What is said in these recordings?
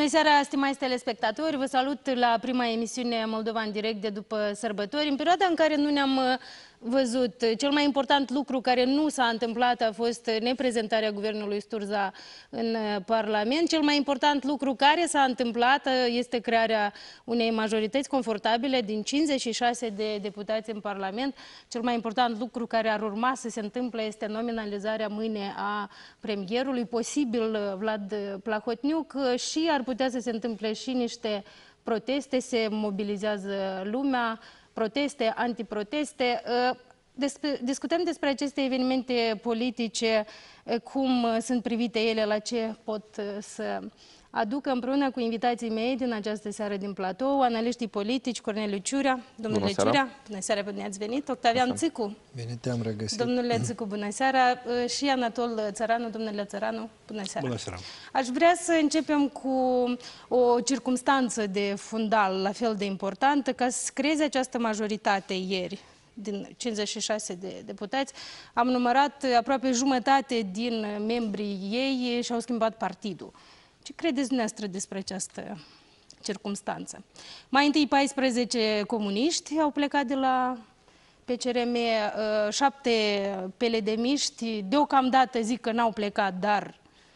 Bună seara, stimați telespectatori! Vă salut la prima emisiune Moldova în direct de după sărbători. În perioada în care nu ne-am văzut, cel mai important lucru care nu s-a întâmplat a fost neprezentarea guvernului Sturza în Parlament. Cel mai important lucru care s-a întâmplat este crearea unei majorități confortabile din 56 de deputați în Parlament. Cel mai important lucru care ar urma să se întâmple este nominalizarea mâine a premierului, posibil Vlad Plahotniuc, și ar putea să se întâmple și niște proteste, se mobilizează lumea, proteste, antiproteste. Discutăm despre aceste evenimente politice, cum sunt privite ele, la ce pot să aducă, împreună cu invitații mei din această seară din platou, analiștii politici, Corneliu Ciurea. Domnule Ciurea, bună seara, bine ați venit. Octavian Țicu. Bine te-am regăsit. Domnule Țicu, bună seara. Și Anatol Țăranu. Domnule Țăranu, bună seara. Bună seara. Aș vrea să începem cu o circumstanță de fundal la fel de importantă, ca să creeze această majoritate ieri din 56 de deputați. Am numărat aproape jumătate din membrii ei și au schimbat partidul. Ce credeți dumneavoastră despre această circumstanță? Mai întâi 14 comuniști au plecat de la PCRM, 7 PLD-miști, deocamdată zic că n-au plecat, dar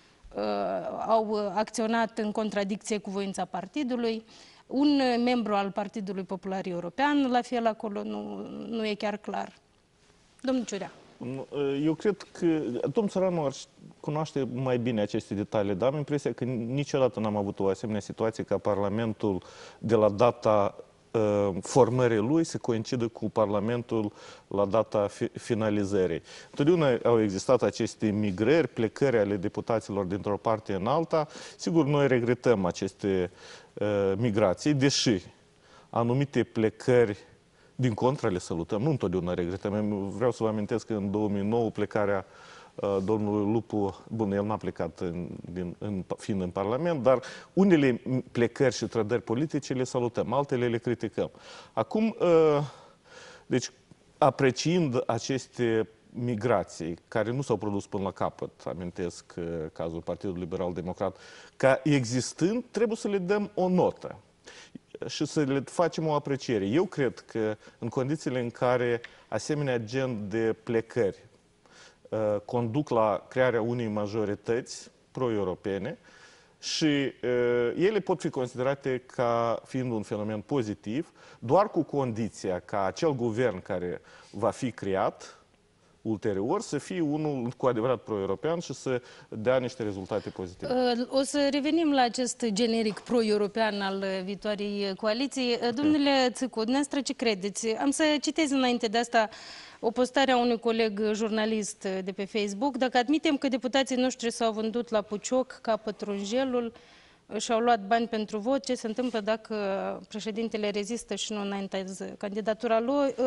au acționat în contradicție cu voința partidului. Un membru al Partidului Popular European, la fel acolo nu e chiar clar. Domnul Ciurea. Eu cred că domnul Țăranu ar cunoaște mai bine aceste detalii, dar am impresia că niciodată n-am avut o asemenea situație ca Parlamentul de la data formării lui să coincidă cu Parlamentul la data finalizării. Întotdeauna au existat aceste migrări, plecări ale deputaților dintr-o parte în alta. Sigur, noi regretăm aceste migrații, deși anumite plecări din contră le salutăm, nu întotdeauna regretăm. Vreau să vă amintesc că în 2009 plecarea domnului Lupu, bun, el n-a plecat fiind în Parlament, dar unele plecări și trădări politice le salutăm, altele le criticăm. Acum, deci, apreciind aceste migrații, care nu s-au produs până la capăt, amintesc cazul Partidului Liberal Democrat, ca existând, trebuie să le dăm o notă și să le facem o apreciere. Eu cred că în condițiile în care asemenea gen de plecări conduc la crearea unei majorități pro-europene și ele pot fi considerate ca fiind un fenomen pozitiv, doar cu condiția ca acel guvern care va fi creat ulterior să fie unul cu adevărat pro-european și să dea niște rezultate pozitive. O să revenim la acest generic pro-european al viitoarei coaliții. Domnule Țicu, dumneavoastră ce credeți? Am să citez înainte de asta o postare a unui coleg jurnalist de pe Facebook. Dacă admitem că deputații noștri s-au vândut la pucioc ca pătrunjelul și au luat bani pentru vot, ce se întâmplă dacă președintele rezistă și nu înaintează candidatura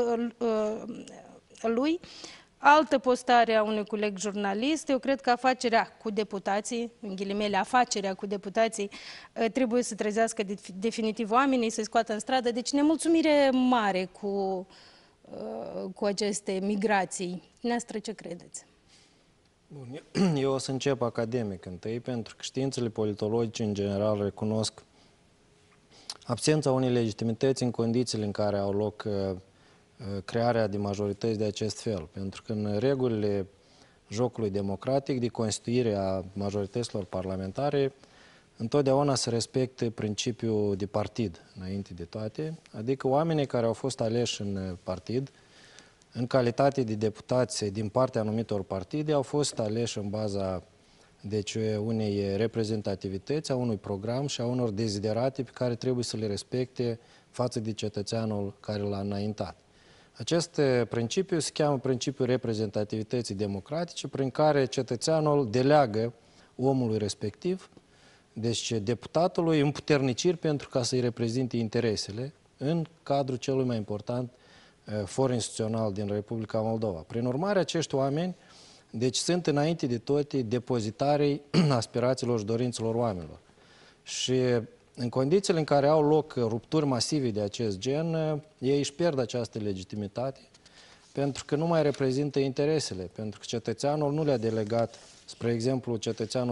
lui? Altă postare a unui coleg jurnalist. Eu cred că afacerea cu deputații, în ghilimele, afacerea cu deputații, trebuie să trezească definitiv oamenii, să-i scoată în stradă. Deci nemulțumire mare cu aceste migrații. Dumneavoastră ce credeți? Bun, eu o să încep academic întâi, pentru că științele politologice în general recunosc absența unei legitimități în condițiile în care au loc crearea de majorități de acest fel. Pentru că în regulile jocului democratic de constituire a majorităților parlamentare întotdeauna se respectă principiul de partid, înainte de toate, adică oamenii care au fost aleși în partid, în calitate de deputați din partea anumitor partide, au fost aleși în baza deci, unei reprezentativități, a unui program și a unor deziderate pe care trebuie să le respecte față de cetățeanul care l-a înaintat. Acest principiu se cheamă principiul reprezentativității democratice, prin care cetățeanul deleagă omului respectiv, deci deputatului, împuterniciri pentru ca să-i reprezinte interesele în cadrul celui mai important for instituțional din Republica Moldova. Prin urmare, acești oameni deci, sunt înainte de toate depozitarii aspirațiilor și dorințelor oamenilor. Și în condițiile în care au loc rupturi masive de acest gen, ei își pierd această legitimitate pentru că nu mai reprezintă interesele, pentru că cetățeanul nu le-a delegat, spre exemplu, cetățeanul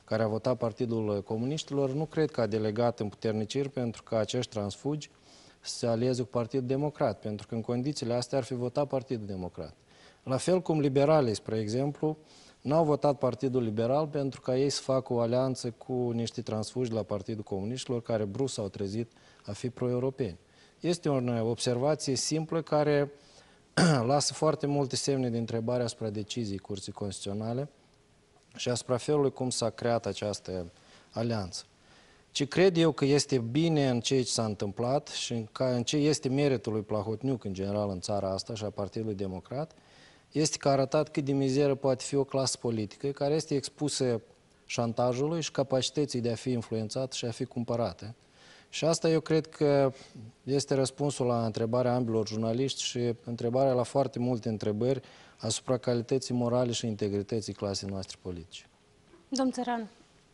care a votat Partidul Comuniștilor, nu cred că a delegat împuterniciri pentru că acești transfugi să se alieze cu Partidul Democrat, pentru că în condițiile astea ar fi votat Partidul Democrat. La fel cum liberalii, spre exemplu, n-au votat Partidul Liberal pentru ca ei să facă o alianță cu niște transfugi la Partidul Comuniștilor care brusc s-au trezit a fi pro-europeni. Este o observație simplă care lasă foarte multe semne de întrebare asupra deciziei Curții Constituționale și asupra felului cum s-a creat această alianță. Ce cred eu că este bine în ceea ce s-a întâmplat și în ce este meritul lui Plahotniuc în general în țara asta și a Partidului Democrat, este că a arătat cât de mizeră poate fi o clasă politică care este expusă șantajului și capacității de a fi influențată și a fi cumpărată. Și asta eu cred că este răspunsul la întrebarea ambilor jurnaliști și întrebarea la foarte multe întrebări asupra calității morale și integrității clasei noastre politice. Domn Țăran.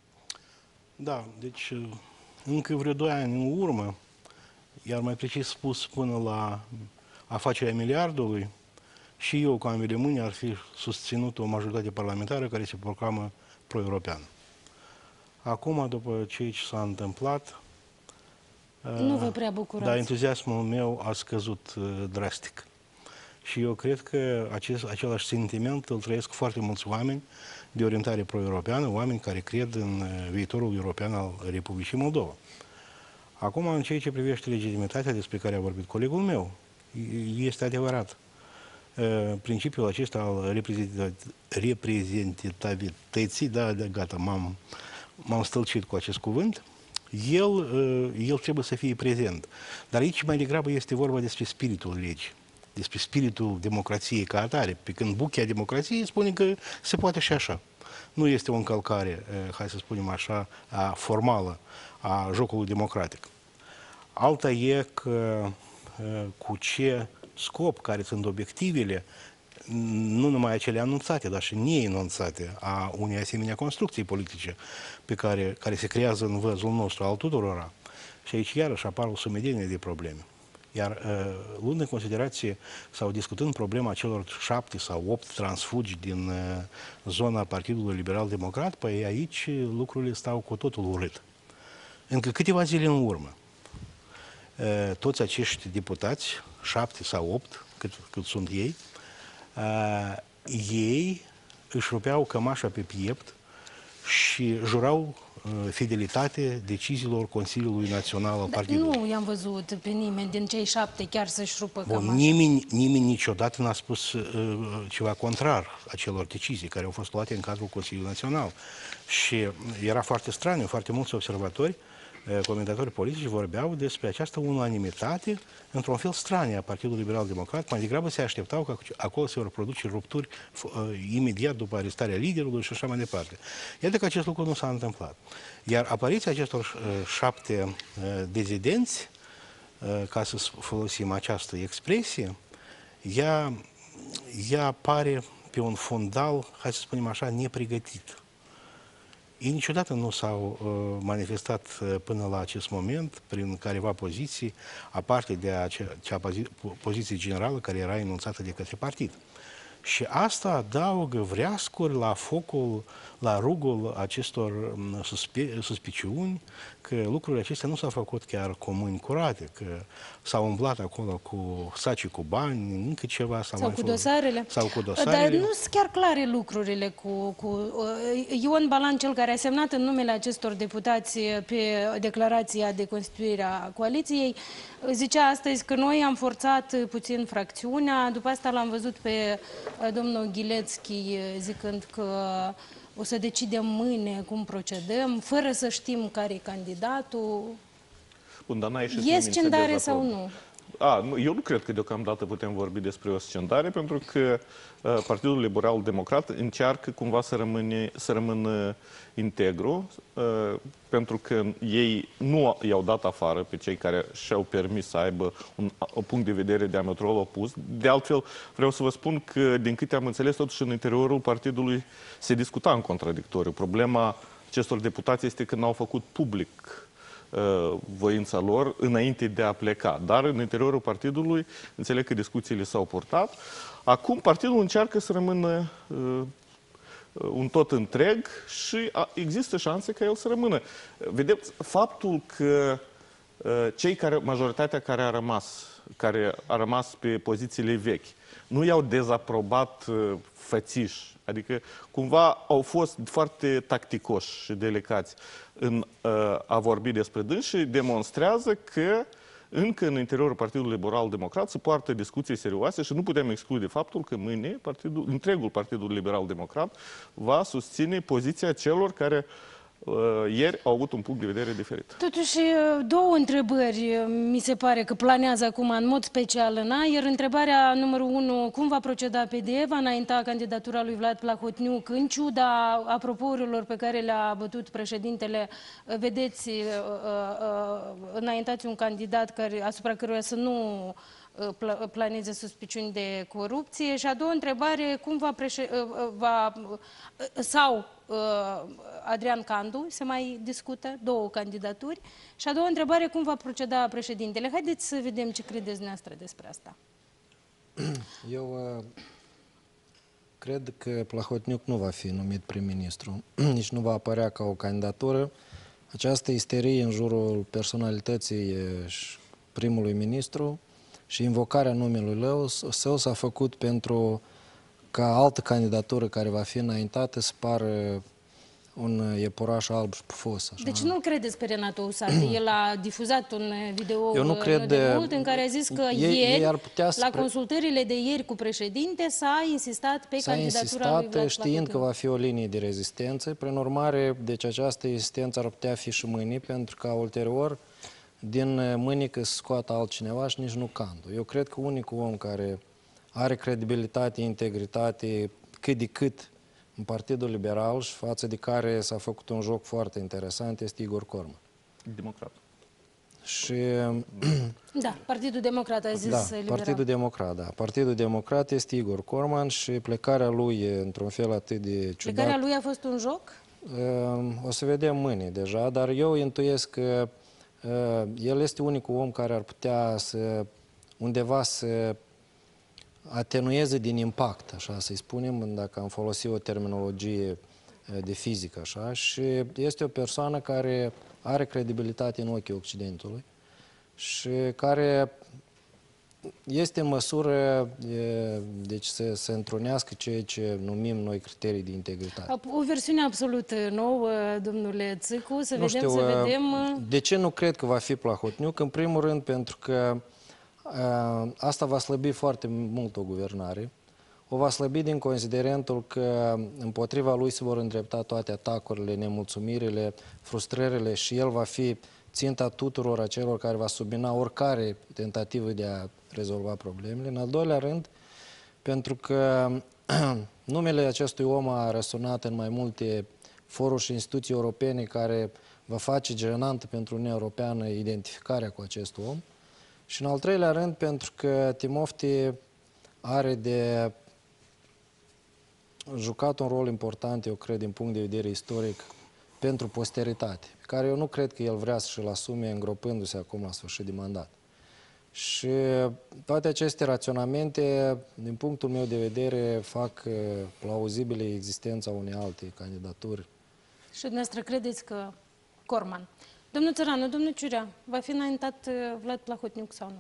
Da, deci încă vreo 2 ani în urmă, iar mai precis spus până la afacerea miliardului, și eu, cu ambele mâini, ar fi susținut o majoritate parlamentară care se proclamă pro-europeană. Acum, după ceea ce s-a întâmplat, nu vă prea bucurați. dar entuziasmul meu a scăzut drastic. Și eu cred că același sentiment îl trăiesc foarte mulți oameni de orientare pro-europeană, oameni care cred în viitorul european al Republicii Moldova. Acum, în ceea ce privește legitimitatea despre care a vorbit colegul meu, este adevărat. Principiul acesta al reprezentativității, da, gata, m-am stălcit cu acest cuvânt, el trebuie să fie prezent. Dar aici mai degrabă este vorba despre spiritul legii, despre spiritul democrației ca atare, pe când buchea democrației spune că se poate și așa. Nu este o încălcare, hai să spunem așa, formală a jocului democratic. Alta e că cu ce scop, care sunt obiectivele, nu numai acele anunțate, dar și neanunțate a unei asemenea construcții politice care se creează în văzul nostru al tuturora. Și aici iarăși apar o sumedenie de probleme. Iar luând în considerație sau discutând problema celor 7 sau 8 transfugi din zona Partidului Liberal Democrat, păi aici lucrurile stau cu totul urât. Încă câteva zile în urmă, toți acești deputați, 7 sau 8, cât sunt ei, ei își rupeau cămașa pe piept și jurau fidelitate deciziilor Consiliului Național al Partidului. Nu i-am văzut pe nimeni din cei 7 chiar să-și rupă cămașa. Nimeni niciodată n-a spus ceva contrar acelor decizii care au fost luate în cadrul Consiliului Național. Și era foarte straniu, foarte mulți observatori, comentatori politici vorbeau despre această unanimitate într-un fel straniu a Partidului Liberal Democrat. Mai degrabă se așteptau că acolo se vor produce rupturi imediat după arestarea liderului și așa mai departe. Iată că acest lucru nu s-a întâmplat. Iar apariția acestor 7 dezidenți, ca să folosim această expresie, ea apare pe un fundal, hai să spunem așa, nepregătit. Ei niciodată nu s-au manifestat până la acest moment prin careva poziții, aparte de acea poziție generală care era enunțată de către partid. Și asta adaugă vreascuri la focul, la rugul acestor suspiciuni că lucrurile acestea nu s-au făcut chiar cu mâini curate, că s-au umblat acolo cu saci cu bani, încă ceva. Sau cu dosarele. Sau cu dosarele. Dar nu sunt chiar clare lucrurile Ion Balan, cel care a semnat în numele acestor deputați pe declarația de constituire a coaliției, zicea astăzi că noi am forțat puțin fracțiunea, după asta l-am văzut pe domnul Ghilețchi zicând că o să decidem mâine cum procedăm, fără să știm care e candidatul. Bun, dar n-a ieșit E scindare sau nu? Eu nu cred că deocamdată putem vorbi despre o scindare, pentru că Partidul Liberal Democrat încearcă cumva să rămână integru, pentru că ei nu i-au dat afară pe cei care și-au permis să aibă un punct de vedere diametral opus. De altfel, vreau să vă spun că, din câte am înțeles, totuși în interiorul partidului se discuta în contradictoriu. Problema acestor deputați este că n-au făcut public voința lor înainte de a pleca. Dar în interiorul partidului înțeleg că discuțiile s-au purtat. Acum partidul încearcă să rămână un tot întreg și există șanse ca el să rămână. Vedeți, faptul că majoritatea care a rămas pe pozițiile vechi, nu i-au dezaprobat fățiș, adică cumva au fost foarte tacticoși și delicați în a vorbi despre dânsii, demonstrează că încă în interiorul Partidului Liberal Democrat se poartă discuții serioase și nu putem exclude faptul că mâine întregul Partidul Liberal Democrat va susține poziția celor care ieri au avut un punct de vedere diferit. Totuși, două întrebări mi se pare că planează acum în mod special în aer. Întrebarea numărul 1, cum va proceda PDE? Va înainta candidatura lui Vlad Plahotniuc în ciuda apropourilor pe care le-a bătut președintele? Vedeți, înaintați un candidat asupra căruia să nu planeze suspiciuni de corupție. Și a doua întrebare, cum Adrian Candu, se mai discută două candidaturi. Și a doua întrebare, cum va proceda președintele? Haideți să vedem ce credeți dumneavoastră despre asta. Eu cred că Plahotniuc nu va fi numit prim-ministru, nici nu va apărea ca o candidatură. Această isterie în jurul personalității primului ministru și invocarea numelui său s-a făcut pentru ca altă candidatură care va fi înaintată să pară un iepuraș alb și pufos. Așa. Deci nu credeți pe Renato Usate? El a difuzat un video de mult în care a zis că la consultările de ieri cu președinte s-a insistat pe candidatura lui Vlad știind că va fi o linie de rezistență. Prin urmare, deci această rezistență ar putea fi și mâine, pentru că ulterior din mânică să scoată altcineva și nici nu Candu. Eu cred că unicul om care are credibilitate, integritate, cât de cât în Partidul Liberal și față de care s-a făcut un joc foarte interesant este Igor Corman. Democrat. Și... Da, Partidul Democrat a zis liberal. Partidul Democrat, da. Partidul Democrat este Igor Corman și plecarea lui într-un fel atât de ciudat. Plecarea lui a fost un joc? O să vedem mâine deja, dar eu intuiesc că el este unicul om care ar putea undeva să atenueze din impact, așa să-i spunem, dacă am folosit o terminologie de fizică, așa, și este o persoană care are credibilitate în ochii Occidentului și care este în măsură deci să întrunească ceea ce numim noi criterii de integritate. O versiune absolut nouă, domnule Țicu, să vedem. De ce nu cred că va fi Plahotniuc? În primul rând pentru că asta va slăbi foarte mult o guvernare. O va slăbi din considerentul că împotriva lui se vor îndrepta toate atacurile, nemulțumirile, frustrările și el va fi ținta tuturor acelor care va submina oricare tentativă de a rezolva problemele. În al doilea rând, pentru că numele acestui om a răsunat în mai multe foruri și instituții europene care va face jenantă pentru Uniunea Europeană identificarea cu acest om. Și în al treilea rând, pentru că Timofti are de jucat un rol important, eu cred, din punct de vedere istoric, pentru posteritate, pe care eu nu cred că el vrea să-și-l asume îngropându-se acum la sfârșit de mandat. Și toate aceste raționamente, din punctul meu de vedere, fac plauzibile existența unei alte candidaturi. Și dumneavoastră credeți că Corman? Domnul Țăranu, domnul Ciurea, va fi înaintat Vlad Plahotniuc sau nu?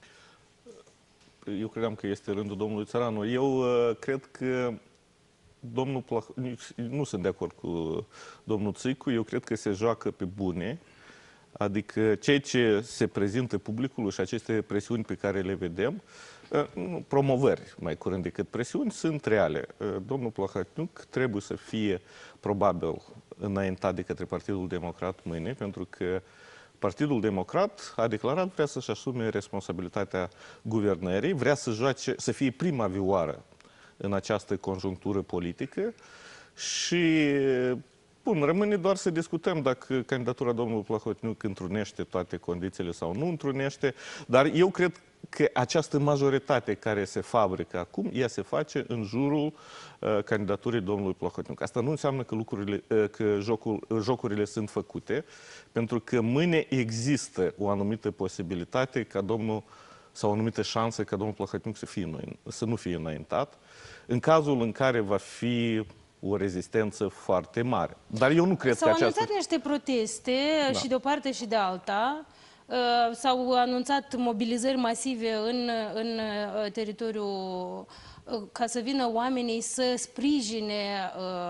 Eu credeam că este rândul domnului Țăranu. Eu cred că domnul Plahotniuc, nu sunt de acord cu domnul Țicu, eu cred că se joacă pe bune, adică ceea ce se prezintă publicului și aceste presiuni pe care le vedem, promovări mai curând decât presiuni, sunt reale. Domnul Plahotniuc trebuie să fie probabil înaintat de către Partidul Democrat mâine, pentru că Partidul Democrat a declarat vrea să-și asume responsabilitatea guvernării, vrea să fie prima vioară în această conjunctură politică și, bun, rămâne doar să discutăm dacă candidatura domnului Plahotniuc întrunește toate condițiile sau nu întrunește, dar eu cred că această majoritate care se fabrică acum, ea se face în jurul candidaturii domnului Plahotniuc. Asta nu înseamnă că jocurile sunt făcute, pentru că mâine există o anumită posibilitate ca sau o anumită șansă ca domnul Plahotniuc să nu fie înaintat. În cazul în care va fi o rezistență foarte mare. Dar eu nu cred că S-au această... anunțat niște proteste și de o parte și de alta. S-au anunțat mobilizări masive în teritoriul ca să vină oamenii să sprijine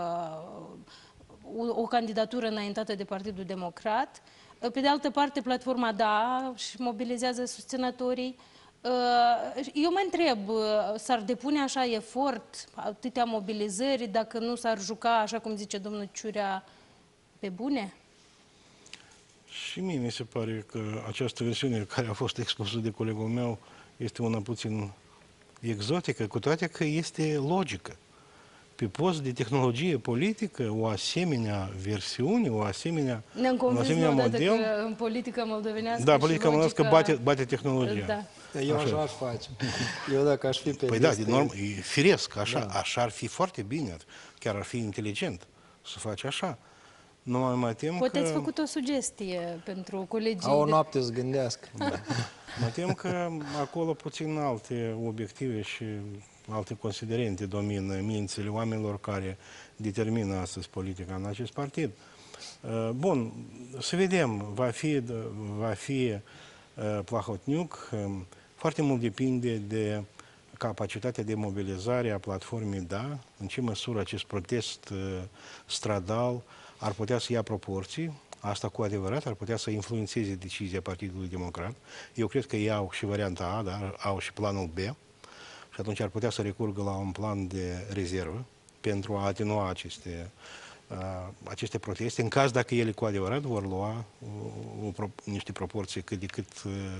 o candidatură înaintată de Partidul Democrat. Pe de altă parte, platforma DA și mobilizează susținătorii. Eu mă întreb, s-ar depune așa efort, atâtea mobilizări, dacă nu s-ar juca, așa cum zice domnul Ciurea, pe bune? Și mie mi se pare că această versiune care a fost expusă de colegul meu este una puțin exotică, cu toate că este logică. Pe post de tehnologie politică, o asemenea versiune, un asemenea model... că în politica moldovenească da, politica moldovenească bate tehnologia. Da. Eu așa aș face. Eu dacă aș fi pe Păi listă... da, de normă, e firesc, așa ar fi foarte bine, chiar ar fi inteligent să faci așa. Nu mai tem Poate ați făcut o sugestie pentru colegii... Au o noapte să gândească. Mă tem că acolo puțin alte obiective și alte considerente domină mințile oamenilor care determină astăzi politica în acest partid. Bun, să vedem, va fi Plahotniuc. Foarte mult depinde de capacitatea de mobilizare a platformei DA, în ce măsură acest protest stradal ar putea să ia proporții. Asta cu adevărat ar putea să influențeze decizia Partidului Democrat. Eu cred că ei au și varianta A, dar au și planul B. Și atunci ar putea să recurgă la un plan de rezervă pentru a atenua aceste proteste, în caz dacă ele cu adevărat vor lua niște proporții cât de cât,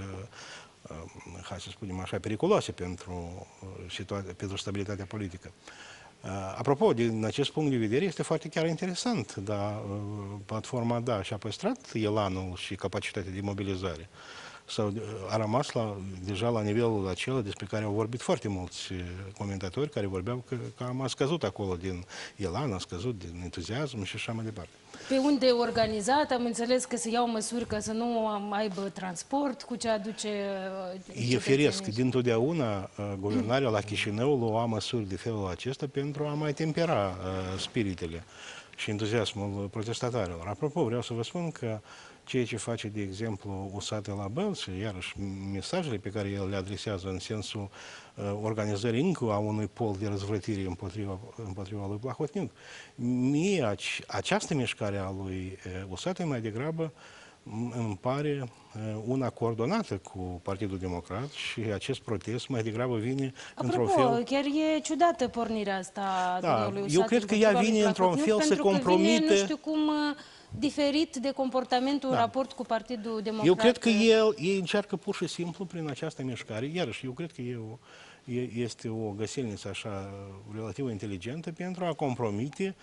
hai să spunem așa, periculoase pentru stabilitatea politică. Apropo, din acest punct de vedere, este foarte chiar interesant, dar platforma DA și-a păstrat elanul și capacitatea de mobilizare. Sau a rămas deja la nivelul acela despre care au vorbit foarte mulți comentatori care vorbeau că am scăzut acolo din elan, a scăzut din entuziasm și așa mai departe. Pe unde e organizat, am înțeles că se iau măsuri ca să nu aibă transport, cu ce aduce... E firesc. Dintotdeauna guvernarea la Chișinău lua măsuri de felul acesta pentru a mai tempera spiritele și entuziasmul protestatarilor. Apropo, vreau să vă spun că ceea ce face, de exemplu, USAT la Bălți, și iarăși mesajele pe care el le adresează în sensul organizării încă a unui pol de răzvrătire împotriva lui Plahotniuc, mie această mișcare a lui USAT mai degrabă îmi pare una coordonată cu Partidul Democrat și acest protest mai degrabă vine într-un fel... Apropo, chiar e ciudată pornirea asta domnului USAT. Eu cred că ea vine într-un fel să compromite... Vine, nu știu cum, diferit de comportamentul în raport cu Partidul Democrat. Eu cred că ei încearcă pur și simplu prin această mișcare, iarăși, eu cred că este o găselniță așa relativ inteligentă pentru a compromite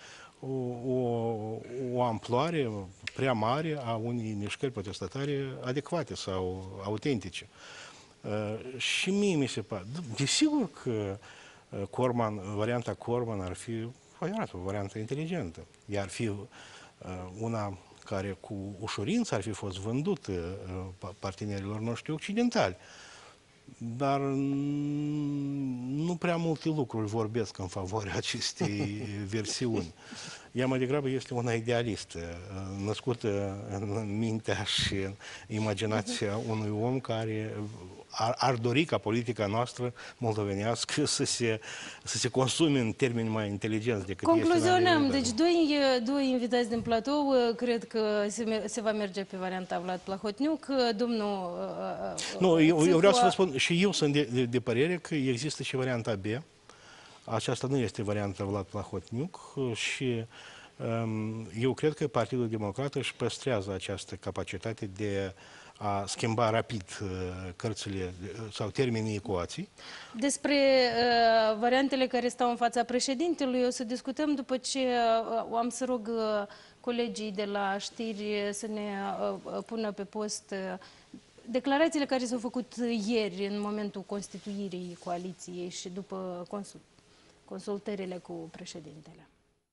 o amploare prea mare a unei mișcări protestatare adecvate sau autentice. Și mie mi se pare, desigur că varianta Corman ar fi o variantă inteligentă, iar fi una care cu ușurință ar fi fost vândută partenerilor noștri occidentali. Dar nu prea multe lucruri vorbesc în favoarea acestei versiuni. Ea mai degrabă este una idealistă, născută în mintea și în imaginația unui om care ar dori ca politica noastră moldovenească să se consume în termeni mai inteligenți decât este. Concluzionăm. Deci doi invitați din platou, cred că se va merge pe varianta Vlad Plahotniuc. Domnul... Nu, eu vreau să vă spun, și eu sunt de părere că există și varianta B. Aceasta nu este varianta Vlad Plahotniuc și eu cred că Partidul Democrat își păstrează această capacitate de a schimba rapid cărțile sau termenii ecuații. Despre variantele care stau în fața președintelui o să discutăm după ce am să rog colegii de la știri să ne pună pe post declarațiile care s-au făcut ieri în momentul constituirii coaliției și după consultările cu președintele.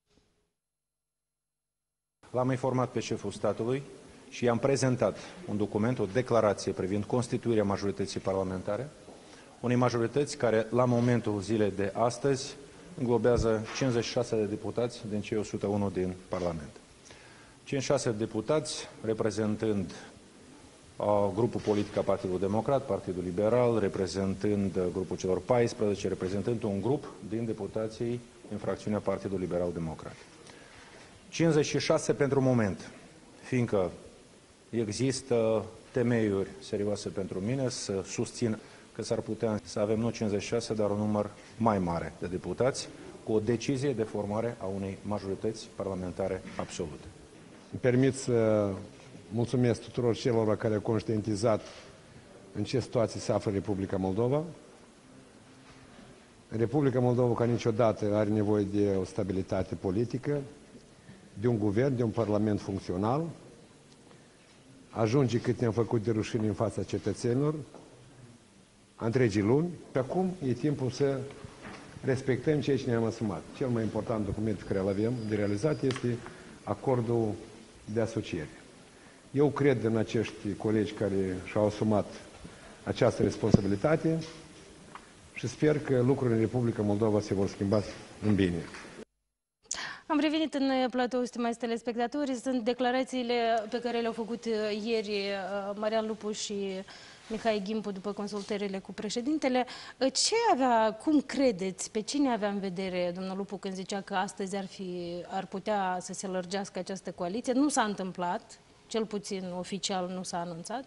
L-am informat pe șeful statului și i-am prezentat un document, o declarație privind constituirea majorității parlamentare, unei majorități care, la momentul zilei de astăzi, înglobează 56 de deputați din cei 101 din Parlament. 56 de deputați reprezentând grupul politic al Partidului Democrat, Partidul Liberal, reprezentând grupul celor 14, reprezentând un grup din deputații din fracțiunea Partidului Liberal Democrat. 56 pentru moment, fiindcă există temeiuri serioase pentru mine să susțin că s-ar putea să avem nu 56, dar un număr mai mare de deputați, cu o decizie de formare a unei majorități parlamentare absolute. Îmi permit să mulțumesc tuturor celor care au conștientizat în ce situație se află Republica Moldova. Republica Moldova, ca niciodată, are nevoie de o stabilitate politică, de un guvern, de un parlament funcțional. Ajunge cât ne-am făcut de rușine în fața cetățenilor, a întregii luni. Pe acum e timpul să respectăm ceea ce ne-am asumat. Cel mai important document pe care îl avem de realizat este acordul de asociere. Eu cred în acești colegi care și-au asumat această responsabilitate și sper că lucrurile în Republica Moldova se vor schimba în bine. Am revenit în platou, stimați telespectatori. Sunt declarațiile pe care le-au făcut ieri Marian Lupu și Mihai Gimpu după consultările cu președintele. Cum credeți, pe cine avea în vedere domnul Lupu când zicea că astăzi ar putea să se lărgească această coaliție? Nu s-a întâmplat, cel puțin oficial nu s-a anunțat.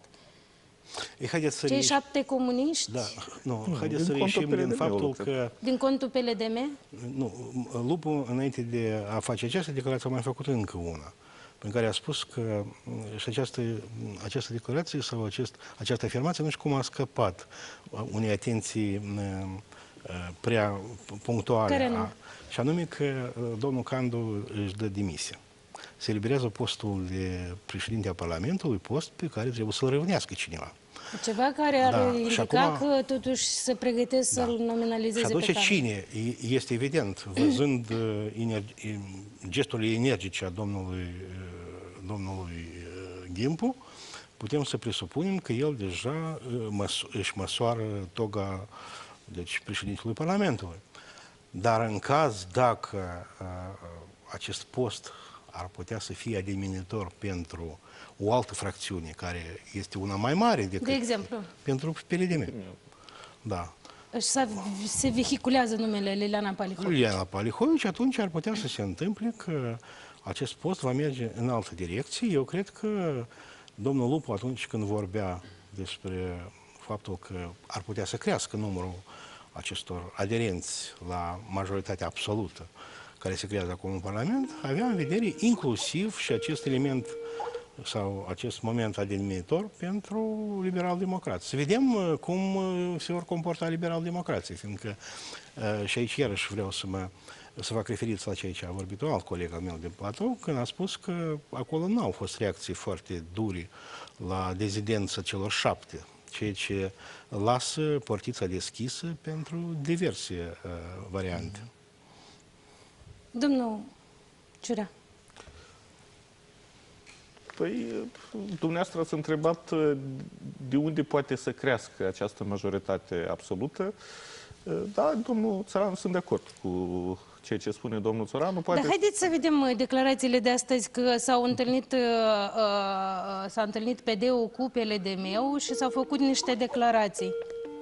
Cei 7 comuniști? Da, nu, haideți să ieșim din faptul că... Din contul PLDM? Nu, Lupu, înainte de a face această declarație, a mai făcut încă una, în care a spus că și această declarație sau această afirmație nu știu cum a scăpat unei atenții prea punctuale. Care nu? Și anume că domnul Candu își dă demisia. Se eliberează postul de președinte a Parlamentului, post pe care trebuie să-l reunească cineva. Ceva care ar indica că totuși se pregătesc să-l nominalizeze pe Candu. Și Candu. cine? Este evident, văzând gesturile energice a domnului Gimpu, putem să presupunem că el deja își măsoară toga, deci, președintelui Parlamentului. Dar în caz dacă acest post ar putea să fie adminitor pentru o altă fracțiune, care este una mai mare decât... De exemplu? Pentru PLDM. Da. Se vehiculează numele Liliana Palihovici. Liliana Palihovici, atunci ar putea să se întâmple că acest post va merge în altă direcție. Eu cred că domnul Lupu, atunci când vorbea despre faptul că ar putea să crească numărul acestor aderenți la majoritatea absolută care se creează acum în Parlament, avea în vedere inclusiv și acest element sau acest moment adminitor pentru liberal-democrați. Să vedem cum se vor comporta liberal-democrații, fiindcă și aici iarăși vreau să fac referiți la ceea ce a vorbit un alt coleg al meu de platou, când a spus că acolo nu au fost reacții foarte dure la dezidența celor 7, ceea ce lasă portița deschisă pentru diverse variante. Domnul Ciurea. Păi, dumneavoastră ați întrebat de unde poate să crească această majoritate absolută. Da, domnul Țăranu, sunt de acord cu ceea ce spune domnul Țăranu. Dar haideți să vedem declarațiile de astăzi, că s-a întâlnit PD-ul cu PLDM-ul și s-au făcut niște declarații.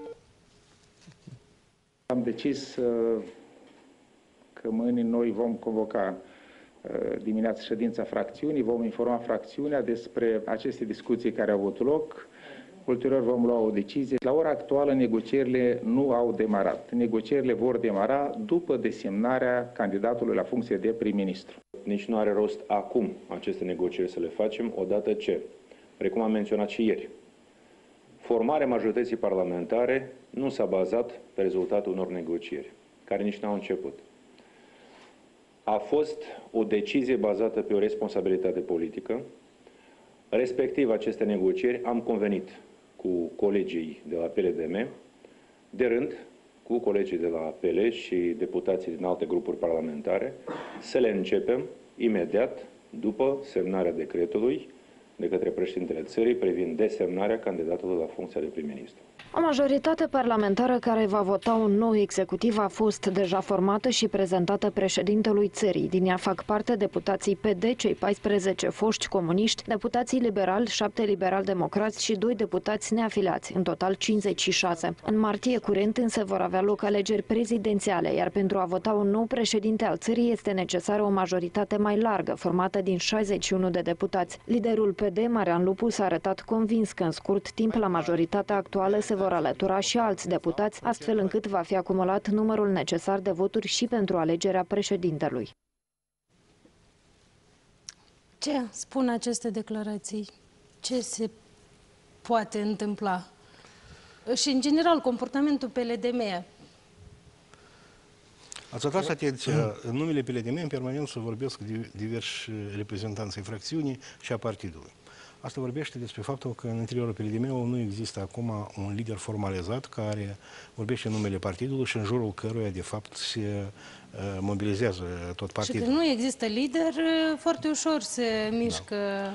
Am decis că mâine noi vom convoca dimineața ședința fracțiunii, vom informa fracțiunea despre aceste discuții care au avut loc. Ulterior vom lua o decizie. La ora actuală negocierile nu au demarat. Negocierile vor demara după desemnarea candidatului la funcție de prim-ministru. Nici nu are rost acum aceste negocieri să le facem, odată ce, precum am menționat și ieri, formarea majorității parlamentare nu s-a bazat pe rezultatul unor negocieri, care nici n-au început. A fost o decizie bazată pe o responsabilitate politică. Respectiv aceste negocieri am convenit cu colegii de la PLDM, de rând cu colegii de la PL și deputații din alte grupuri parlamentare, să le începem imediat după semnarea decretului de către președintele țării privind desemnarea candidatului la funcția de prim-ministru. O majoritate parlamentară care va vota un nou executiv a fost deja formată și prezentată președintelui țării. Din ea fac parte deputații PD, cei 14 foști comuniști, deputații liberali, 7 liberal-democrați și 2 deputați neafiliați, în total 56. În martie curent însă vor avea loc alegeri prezidențiale, iar pentru a vota un nou președinte al țării este necesară o majoritate mai largă, formată din 61 de deputați. Liderul PD, Marian Lupu, s-a arătat convins că în scurt timp la majoritatea actuală se vor alătura și alți deputați, astfel încât va fi acumulat numărul necesar de voturi și pentru alegerea președintelui. Ce spun aceste declarații? Ce se poate întâmpla? Și, în general, comportamentul PLDM. Ați atras atenția, în numele PLDM, în permanență vorbesc diversi reprezentanți ai fracțiunii și a partidului. Asta vorbește despre faptul că în interiorul PLDM nu există acum un lider formalizat care vorbește în numele partidului și în jurul căruia, de fapt, se mobilizează tot partidul. Și că nu există lider, foarte ușor se mișcă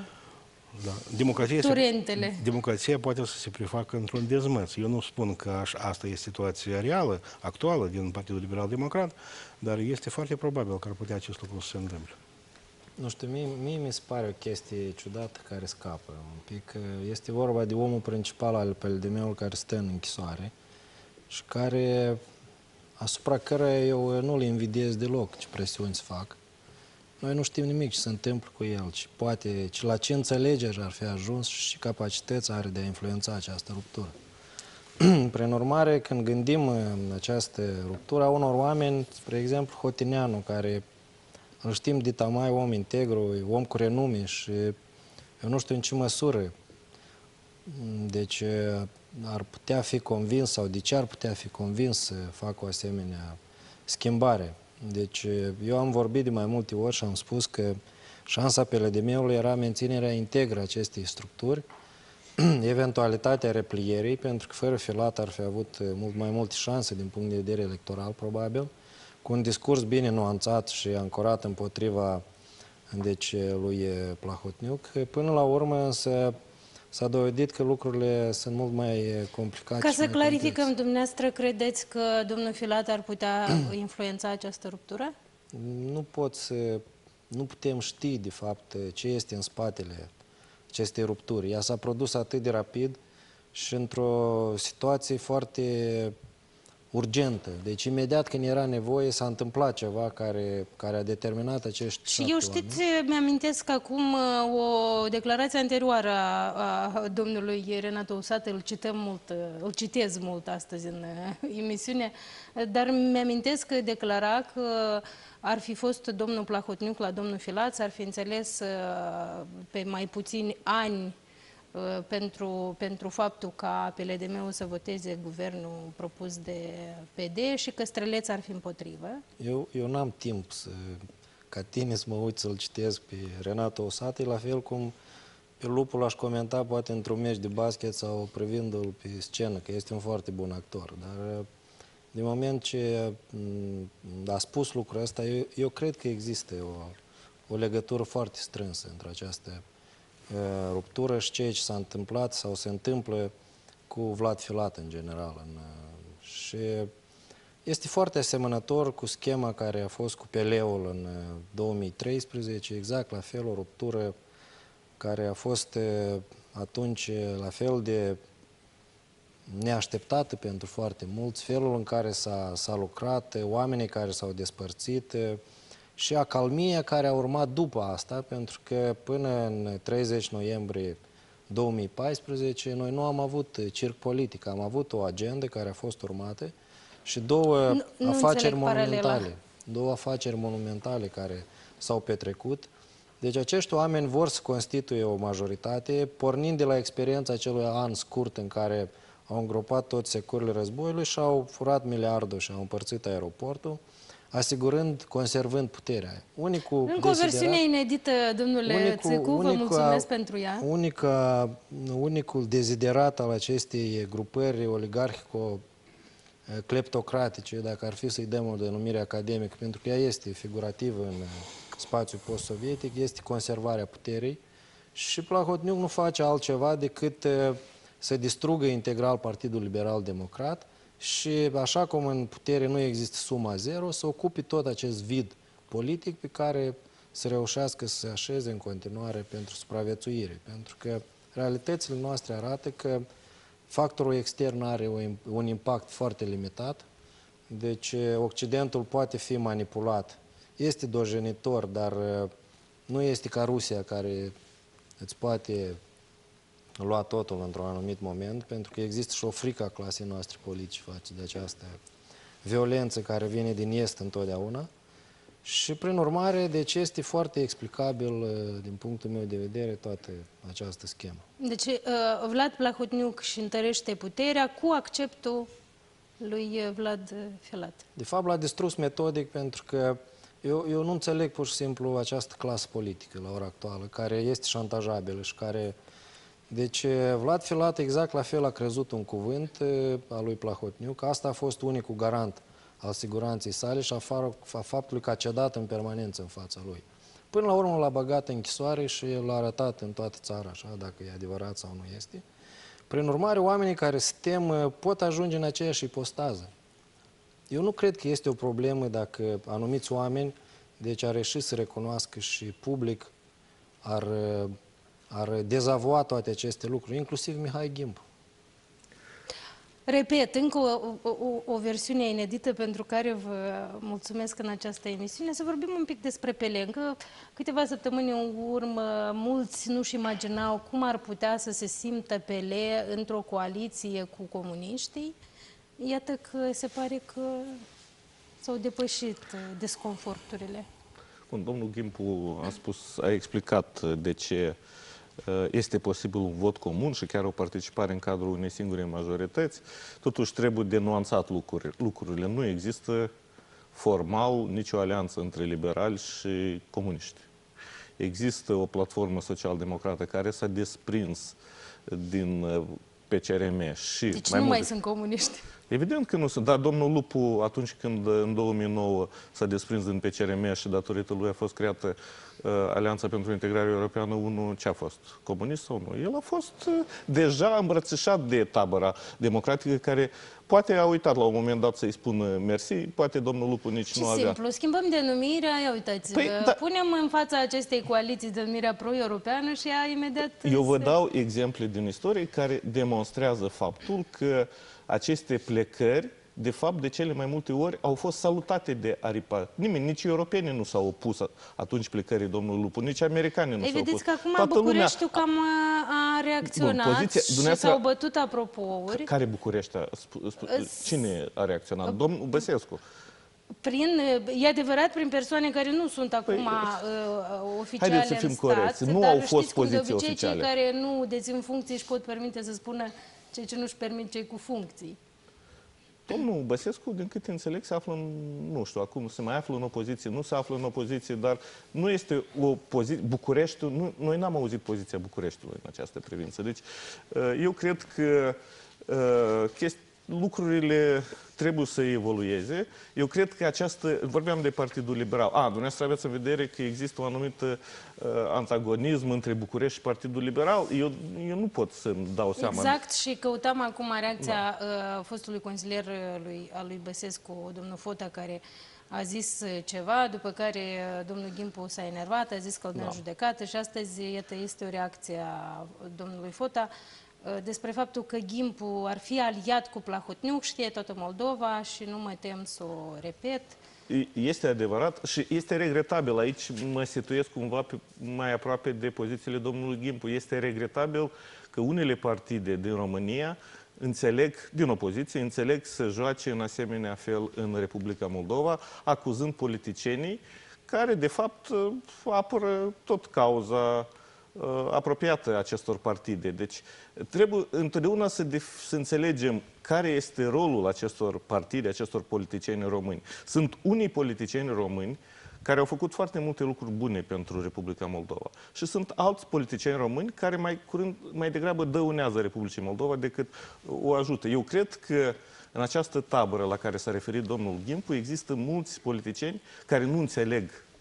turentele. Democrația poate să se prefacă într-un dezmăț. Eu nu spun că asta este situația reală, actuală, din Partidul Liberal-Democrat, dar este foarte probabil că ar putea acest lucru să se întâmple. Nu știu, mie mi se pare o chestie ciudată care scapă un pic. Este vorba de omul principal al PLDM-ului care stă în închisoare și care, asupra căruia eu nu-l invidiez deloc ce presiuni se fac. Noi nu știm nimic ce se întâmplă cu el și poate la ce înțelegeri ar fi ajuns și ce capacități are de a influența această ruptură. Prin urmare, când gândim această ruptură a unor oameni, spre exemplu Hotineanu, care îl știm de tamai om integru, om cu renume și eu nu știu în ce măsură. Deci ar putea fi convins sau de ce ar putea fi convins să facă o asemenea schimbare. Deci eu am vorbit de mai multe ori și am spus că șansa PLDM-ului era menținerea integră acestei structuri, eventualitatea replierii, pentru că fără Filat ar fi avut mult mai multe șanse din punct de vedere electoral, probabil, cu un discurs bine nuanțat și ancorat împotriva lui Plahotniuc. Până la urmă însă s-a dovedit că lucrurile sunt mult mai complicate. Ca să clarificăm, dumneavoastră credeți că domnul Filat ar putea influența această ruptură? Nu putem ști, de fapt, ce este în spatele acestei rupturi. Ea s-a produs atât de rapid și într-o situație foarte urgentă. Deci, imediat când era nevoie, s-a întâmplat ceva care a determinat acești Și eu, știți, mi-amintesc acum o declarație anterioară a domnului Renato Usată, îl citez mult astăzi în emisiune, dar mi-amintesc că declara că ar fi fost domnul Plahotniuc la domnul Filat, ar fi înțeles pe mai puțini ani pentru faptul ca PLDM-ul să voteze guvernul propus de PD și că Străleț ar fi împotrivă? Eu n-am timp ca tine să mă uit să-l citesc pe Renato Usată, la fel cum pe Lupul aș comenta poate într-un meci de basket sau privindu-l pe scenă, că este un foarte bun actor. Dar din moment ce a spus lucrul ăsta, eu cred că există o legătură foarte strânsă între această ruptură și ceea ce s-a întâmplat sau se întâmplă cu Vlad Filat în general. Și este foarte asemănător cu schema care a fost cu Peleul în 2013, exact la fel, o ruptură care a fost atunci la fel de neașteptată pentru foarte mulți, felul în care s-a lucrat, oamenii care s-au despărțit și acalmia care a urmat după asta, pentru că până în 30 noiembrie 2014 noi nu am avut circ politic, am avut o agendă care a fost urmată și două afaceri monumentale care s-au petrecut. Deci acești oameni vor să constituie o majoritate, pornind de la experiența acelui an scurt în care au îngropat toți securile războiului și au furat miliardul și au împărțit aeroportul, conservând puterea. Încă o versiune inedită, domnule Țecu, vă mulțumesc pentru ea. Unicul deziderat al acestei grupări oligarhico-cleptocratice, dacă ar fi să-i dăm o denumire academică, pentru că ea este figurativă în spațiul post-sovietic, este conservarea puterii Și Plahotniuc nu face altceva decât să distrugă integral Partidul Liberal Democrat și, așa cum în putere nu există suma zero, să ocupe tot acest vid politic pe care să reușească să se așeze în continuare pentru supraviețuire. Pentru că realitățile noastre arată că factorul extern are un impact foarte limitat, deci Occidentul poate fi manipulat. Este dojenitor, dar nu este ca Rusia care îți poate lua totul într-un anumit moment, pentru că există și o frică a clasei noastre politice față de această violență care vine din est întotdeauna. Și, prin urmare, deci este foarte explicabil, din punctul meu de vedere, toată această schemă. Deci, Vlad Plahotniuc își întărește puterea cu acceptul lui Vlad Filat. De fapt, l-a distrus metodic pentru că eu nu înțeleg pur și simplu această clasă politică la ora actuală, care este șantajabilă și care... Deci, Vlad Filat exact la fel a crezut un cuvânt al lui Plahotniuc. Asta a fost unicul garant al siguranței sale și a faptului că a cedat în permanență în fața lui. Până la urmă l-a băgat în închisoare și l-a arătat în toată țara, așa, dacă e adevărat sau nu este. Prin urmare, oamenii care se tem pot ajunge în aceeași ipostază. Eu nu cred că este o problemă dacă anumiți oameni, deci ar ieși să recunoască și public, ar dezavoa toate aceste lucruri, inclusiv Mihai Gimpu. Repet, încă o versiune inedită pentru care vă mulțumesc în această emisiune. Să vorbim un pic despre Pelé. Încă câteva săptămâni în urmă, mulți nu-și imaginau cum ar putea să se simtă Pelé într-o coaliție cu comuniștii. Iată că se pare că s-au depășit desconforturile. Bun, domnul Gimpu a explicat de ce este posibil un vot comun și chiar o participare în cadrul unei singure majorități. Totuși trebuie de nuanțat lucrurile. Nu există formal nicio alianță între liberali și comuniști. Există o platformă social-democrată care s-a desprins din PCRM și... Deci nu mai sunt comuniști. Evident că nu sunt, dar domnul Lupu, atunci când în 2009 s-a desprins din PCRM și datorită lui a fost creată Alianța pentru Integrare Europeană 1, ce a fost? Comunist sau nu? El a fost deja îmbrățișat de tabăra democratică care poate a uitat la un moment dat să-i spună mersi, poate domnul Lupu nici nu avea. Simplu, schimbăm denumirea, ia uitați, punem în fața acestei coaliții denumirea pro-europeană și ea imediat... Eu vă dau exemple din istorie care demonstrează faptul că aceste plecări, de fapt, de cele mai multe ori, au fost salutate de aripa. Nimeni, nici europenii nu s-au opus atunci plecării domnului Lupu, nici americanii nu s-au opus. Vedeți că acum Bucureștiul cam a reacționat și s-au bătut apropouri. Care București? Cine a reacționat? Domnul Băsescu. E adevărat, prin persoane care nu sunt acum oficiale haideți să fim în corecți. stat, Nu dar au fost știți cum de poziții obicei oficiale. Cei care nu dețin funcții își pot permite să spună ceea ce nu-și permit cei cu funcții. Domnul Băsescu, din câte înțeleg, se află în, nu știu, acum se mai află în opoziție, nu se află în opoziție, dar nu este o poziție, Bucureștiul, noi n-am auzit poziția Bucureștiului în această privință. Deci, eu cred că lucrurile trebuie să evolueze. Eu cred că vorbeam de Partidul Liberal. Dumneavoastră aveți în vedere că există un anumit antagonism între București și Partidul Liberal. Eu nu pot să-mi dau seama. Exact, și căutam acum reacția fostului consilier al lui Băsescu, domnul Fota, care a zis ceva, după care domnul Gimpu s-a enervat, a zis că îl dă în judecată și astăzi, iată, este o reacție a domnului Fota despre faptul că Gimpu ar fi aliat cu Plahotniuc, știe toată Moldova și nu mă tem să o repet. Este adevărat și este regretabil. Aici mă situez cumva mai aproape de pozițiile domnului Gimpu. Este regretabil că unele partide din România din opoziție, înțeleg să joace în asemenea fel în Republica Moldova, acuzând politicienii care, de fapt, apără tot cauza apropiată acestor partide. Deci, trebuie întotdeauna să înțelegem care este rolul acestor partide, acestor politicieni români. Sunt unii politicieni români care au făcut foarte multe lucruri bune pentru Republica Moldova. Și sunt alți politicieni români care mai degrabă dăunează Republicii Moldova decât o ajută. Eu cred că în această tabără la care s-a referit domnul Gimpu există mulți politicieni care nu înțeleg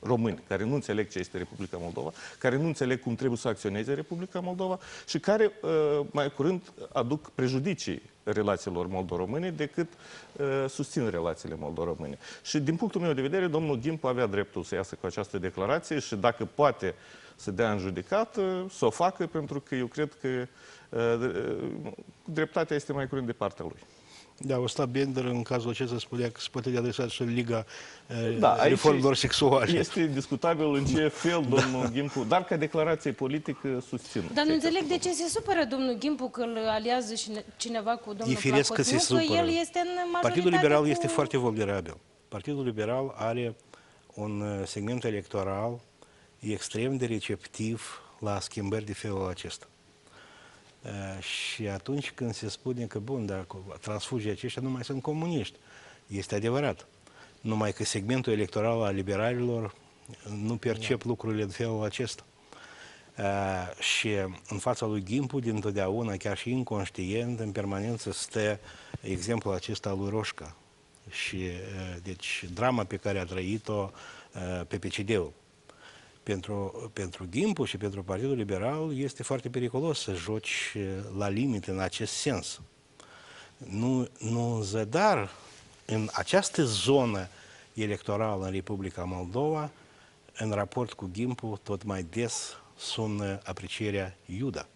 români care nu înțeleg ce este Republica Moldova, care nu înțeleg cum trebuie să acționeze Republica Moldova și care mai curând aduc prejudicii relațiilor moldo-române decât susțin relațiile moldo-române. Și din punctul meu de vedere, domnul Ghimpu avea dreptul să iasă cu această declarație și dacă poate să dea în judecată, să o facă, pentru că eu cred că dreptatea este mai curând de partea lui. Da, Ostap Bender în cazul acesta spunea că se poate de adresat și Liga Da, Reformelor Sexuale. Este discutabil în ce fel domnul Ghimpu, dar ca declarație politică susțin. Dar nu înțeleg de ce se supără domnul Ghimpu că îl aliază și cineva cu domnul firesc că se Plahotniuc, că supără. el este în majoritate. Partidul Liberal cu... este foarte vulnerabil. Partidul Liberal are un segment electoral extrem de receptiv la schimbări de felul acesta. Și atunci când se spune că, bun, dar transfugii aceștia nu mai sunt comuniști, este adevărat. Numai că segmentul electoral al liberalilor nu percep lucrurile în felul acesta. Și în fața lui Ghimpu, dintotdeauna, chiar și inconștient, în permanență stă exemplul acesta al lui Roșca. Și, deci, drama pe care a trăit-o pe PCD-ul. Pentru Ghimpu și pentru Partidul Liberal este foarte periculos să joci la limite în acest sens. Nu în zadar, în această zonă electorală în Republica Moldova, în raport cu Ghimpu, tot mai des sună aprecierea Iuda.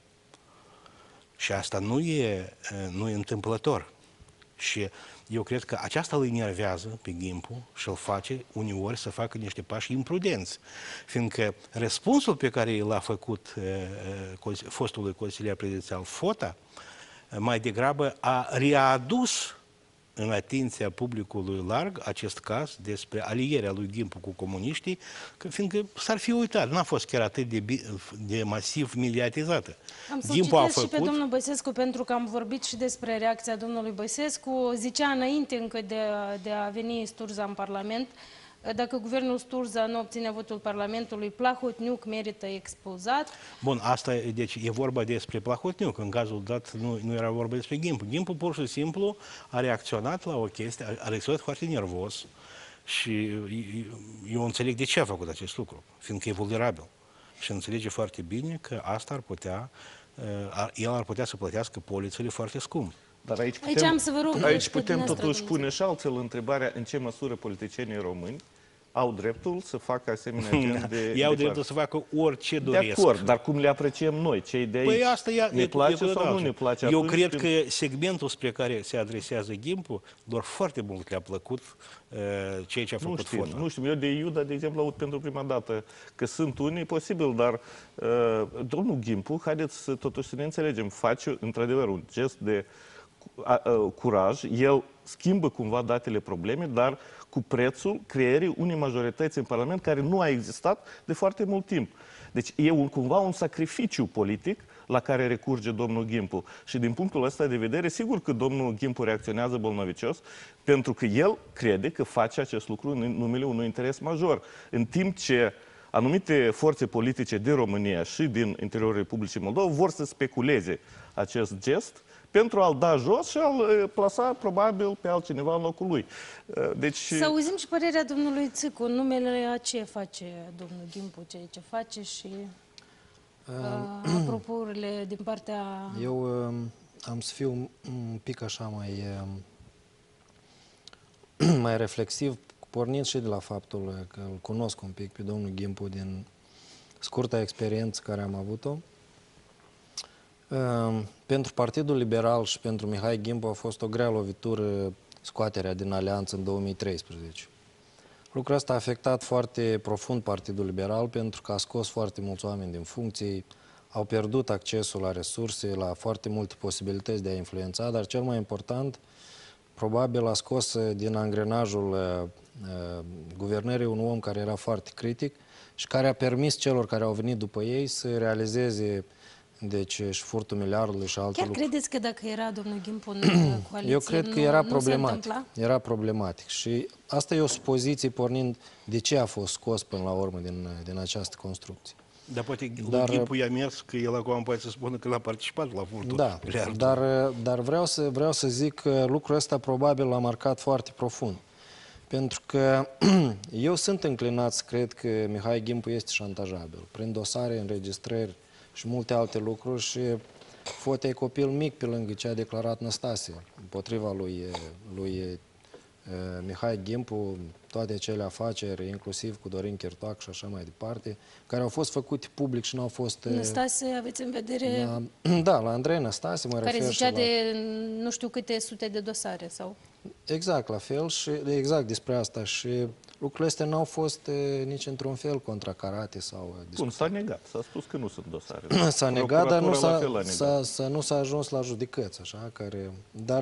Și asta nu e întâmplător. Și eu cred că aceasta îl enervează pe Ghimpu și îl face uneori să facă niște pași imprudenți. Fiindcă răspunsul pe care l-a făcut fostului consilier prezidențial Fota, mai degrabă a readus în atenția publicului larg acest caz despre alierea lui Ghimpu cu comuniștii, fiindcă s-ar fi uitat, n-a fost chiar atât de masiv mediatizată. Am să citesc și pe domnul Băsescu, pentru că am vorbit și despre reacția domnului Băsescu. Zicea înainte încă de a veni Sturza în Parlament, dacă guvernul Sturza nu obține votul Parlamentului, Plahotniuc merită expulzat. Bun, asta deci e vorba despre Plahotniuc. În cazul dat nu era vorba despre Ghimpu. Ghimpu pur și simplu a reacționat la o chestie, a reacționat foarte nervos și eu înțeleg de ce a făcut acest lucru, fiindcă e vulnerabil. Și înțelege foarte bine că asta ar putea, el ar putea să plătească polițele foarte scump. Dar aici putem totuși pune și altfel întrebarea în ce măsură politicienii români au dreptul să facă asemenea gen de... Ei au dreptul să facă orice doresc. De acord, dar cum le apreciem noi, cei de aici? Păi asta ne place sau nu ne place? Eu cred că segmentul spre care se adresează Ghimpu, doar foarte mult le-a plăcut ceea ce a făcut Fota. Nu știu, eu de Iuda, de exemplu, aud pentru prima dată că sunt unii, posibil, dar domnul Ghimpu, haideți totuși să ne înțelegem, face într-adevăr un gest de curaj, el schimbă cumva datele probleme, dar cu prețul creierii unei majorități în Parlament care nu a existat de foarte mult timp. Deci e cumva un sacrificiu politic la care recurge domnul Ghimpu. Și din punctul ăsta de vedere, sigur că domnul Ghimpu reacționează bolnăvicios, pentru că el crede că face acest lucru în numele unui interes major. În timp ce anumite forțe politice din România și din interiorul Republicii Moldova vor să speculeze acest gest pentru a-l da jos și a-l plasa probabil pe altcineva în locul lui. Deci... Să auzim și părerea domnului Țicu, în numele a ce face domnul Ghimpu, ce face și apropourile din partea... Eu am să fiu un pic așa mai reflexiv, pornind și de la faptul că îl cunosc un pic pe domnul Ghimpu din scurta experiență care am avut-o. Pentru Partidul Liberal și pentru Mihai Ghimpu a fost o grea lovitură scoaterea din alianță în 2013. Lucrul ăsta a afectat foarte profund Partidul Liberal pentru că a scos foarte mulți oameni din funcții, au pierdut accesul la resurse, la foarte multe posibilități de a influența, dar cel mai important, probabil a scos din angrenajul guvernării un om care era foarte critic și care a permis celor care au venit după ei să realizeze deci și furtul miliardului și alte lucruri. Chiar credeți că dacă era domnul Ghimpu în coaliție, eu cred că era problematic. Era problematic și asta e o supoziție pornind de ce a fost scos până la urmă din această construcție. Dar poate Ghimpu i-a mers că el acum poate să spună că l-a participat la furtul. Da, dar vreau să zic că lucrul ăsta probabil l-a marcat foarte profund. Pentru că eu sunt înclinat să cred că Mihai Gimpu este șantajabil, prin dosare, înregistrări și multe alte lucruri și fotea e copil mic pe lângă ce a declarat Năstase împotriva lui Mihai Gimpu, toate acele afaceri, inclusiv cu Dorin Chirtoac și așa mai departe, care au fost făcute public și nu au fost... Năstase, aveți în vedere... Da, la Andrei Năstase mă refer. Care zicea și la... de nu știu câte sute de dosare sau... Exact, la fel și exact despre asta și lucrurile astea n-au fost nici într-un fel contracarate sau... Bun, s-a negat, s-a spus că nu sunt dosare. S-a negat, dar nu s-a ajuns la judecăți, așa, care... Dar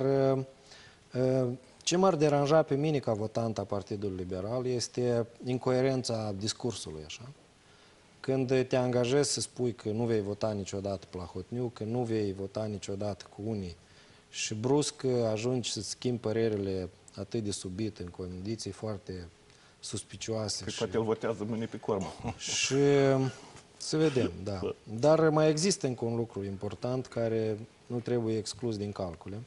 ce m-ar deranja pe mine ca votant a Partidului Liberal este incoerența discursului, așa. Când te angajezi să spui că nu vei vota niciodată Plahotniuc, că nu vei vota niciodată cu unii și brusc ajungi să-ți schimbi părerile atât de subit, în condiții foarte suspicioase. Că poate el votează mâine pe cormă. Și să vedem, da. Dar mai există încă un lucru important care nu trebuie exclus din calcule.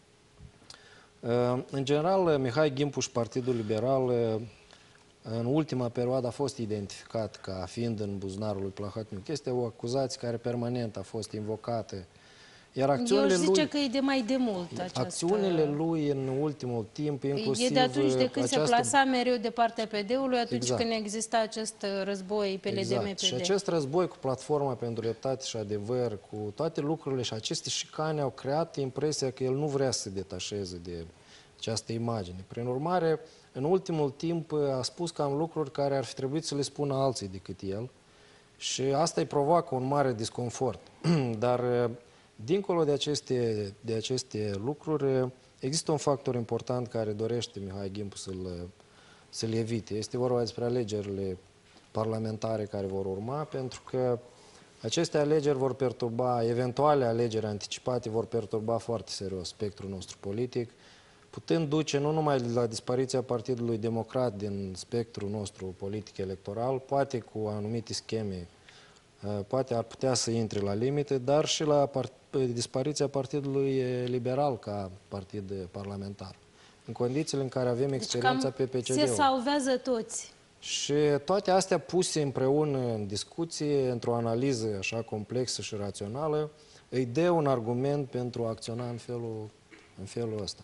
În general, Mihai Gimpu și Partidul Liberal în ultima perioadă a fost identificat ca fiind în buzunarul lui Plahotniuc. Este o acuzație care permanent a fost invocată. Iar acțiunile Eu zice că e de mai demult această... Acțiunile lui în ultimul timp, inclusiv... E de atunci de când această... se plasa mereu de partea PD-ului, atunci exact. când exista acest război PLD-MPD. Exact. Și acest război cu Platforma pentru Dreptate și Adevăr, cu toate lucrurile și aceste șicane au creat impresia că el nu vrea să se detașeze de această imagine. Prin urmare, în ultimul timp a spus cam lucruri care ar fi trebuit să le spună alții decât el și asta îi provoacă un mare disconfort. Dar dincolo de aceste lucruri, există un factor important care dorește Mihai Gimpu să-l evite. Este vorba despre alegerile parlamentare care vor urma, pentru că aceste alegeri vor perturba, eventuale alegeri anticipate vor perturba foarte serios spectrul nostru politic, putând duce nu numai la dispariția Partidului Democrat din spectrul nostru politic electoral, poate cu anumite scheme, poate ar putea să intre la limite, dar și la dispariția Partidului Liberal ca partid parlamentar. În condițiile în care avem experiența pe PCD-ul. Se salvează toți. Și toate astea puse împreună în discuție, într-o analiză așa complexă și rațională, îi dă un argument pentru a acționa în felul ăsta.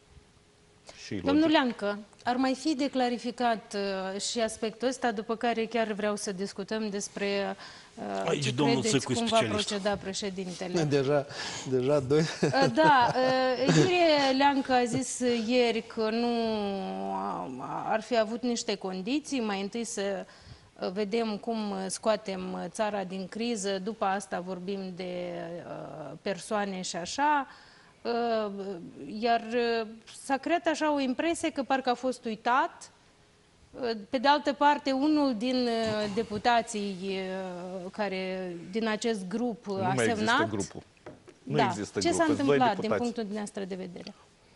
Domnul Leancă, ar mai fi de clarificat și aspectul ăsta, după care chiar vreau să discutăm despre ce credeți cum va proceda președintele. Deja doi. Da, Iurie Leancă a zis ieri că nu ar fi avut niște condiții, mai întâi să vedem cum scoatem țara din criză, după asta vorbim de persoane și așa. Iar s-a creat așa o impresie că parcă a fost uitat. Pe de altă parte, unul din deputații care din acest grup a semnat... Nu există grupul. Nu există ce s-a întâmplat din punctul dumneavoastră de vedere?